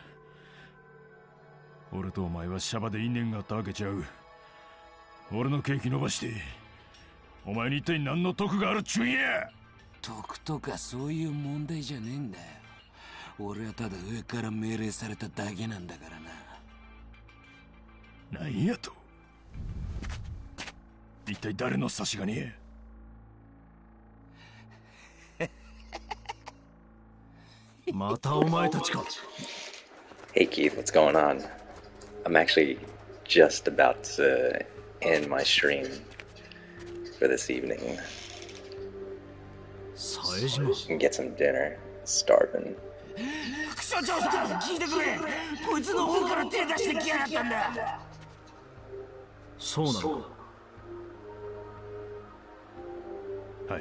俺とお前はシャバで因縁があったわけちゃう。俺のケーキ伸ばしてお前に一体何の得があるっちゅうんや。 得とかそういう問題じゃねえんだよ。俺はただ上から命令されただけなんだからな。 なんやと。一体誰の差し金や。 またお前たちか。 Hey Keith, what's going on? I'm actually just about to end my stream for this evening. And get some dinner. Starving. 副所長さん、聞いてくれ。こいつの方から手出してきやがったんだ。 そうなのか。 はい。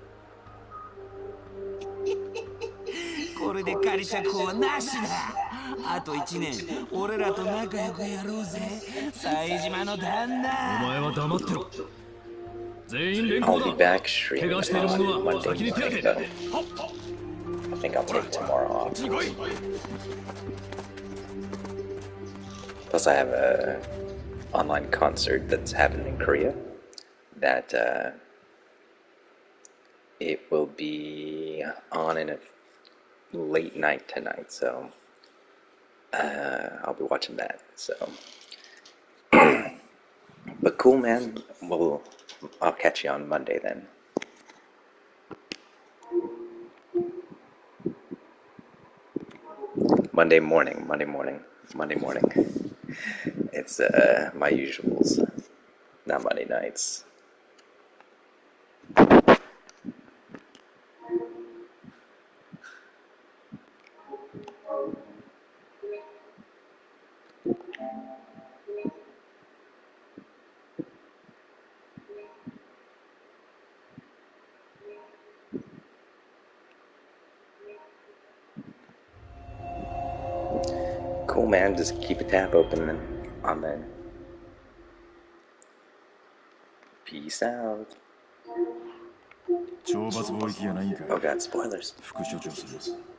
これで仮釈放はなしだ。あと1年俺らと仲良くやろうぜ、冴島の旦那。 お前は黙ってろ。全員連行 I'll だ。 be back streaming 怪我している者 on は先 Monday に手当 morning て。 though. I think I'll take tomorrow off. Plus I have a online concert that's happening in Korea that it will be on in a late night tonight, so I'll be watching that. So but cool, man. I'll catch you on Monday then. Monday morning. It's my usuals, not Monday nights. Cool, man. Just keep a tab open then on then. Peace out. 懲罰貿易やないんか。 Oh god, spoilers. 副所長さん。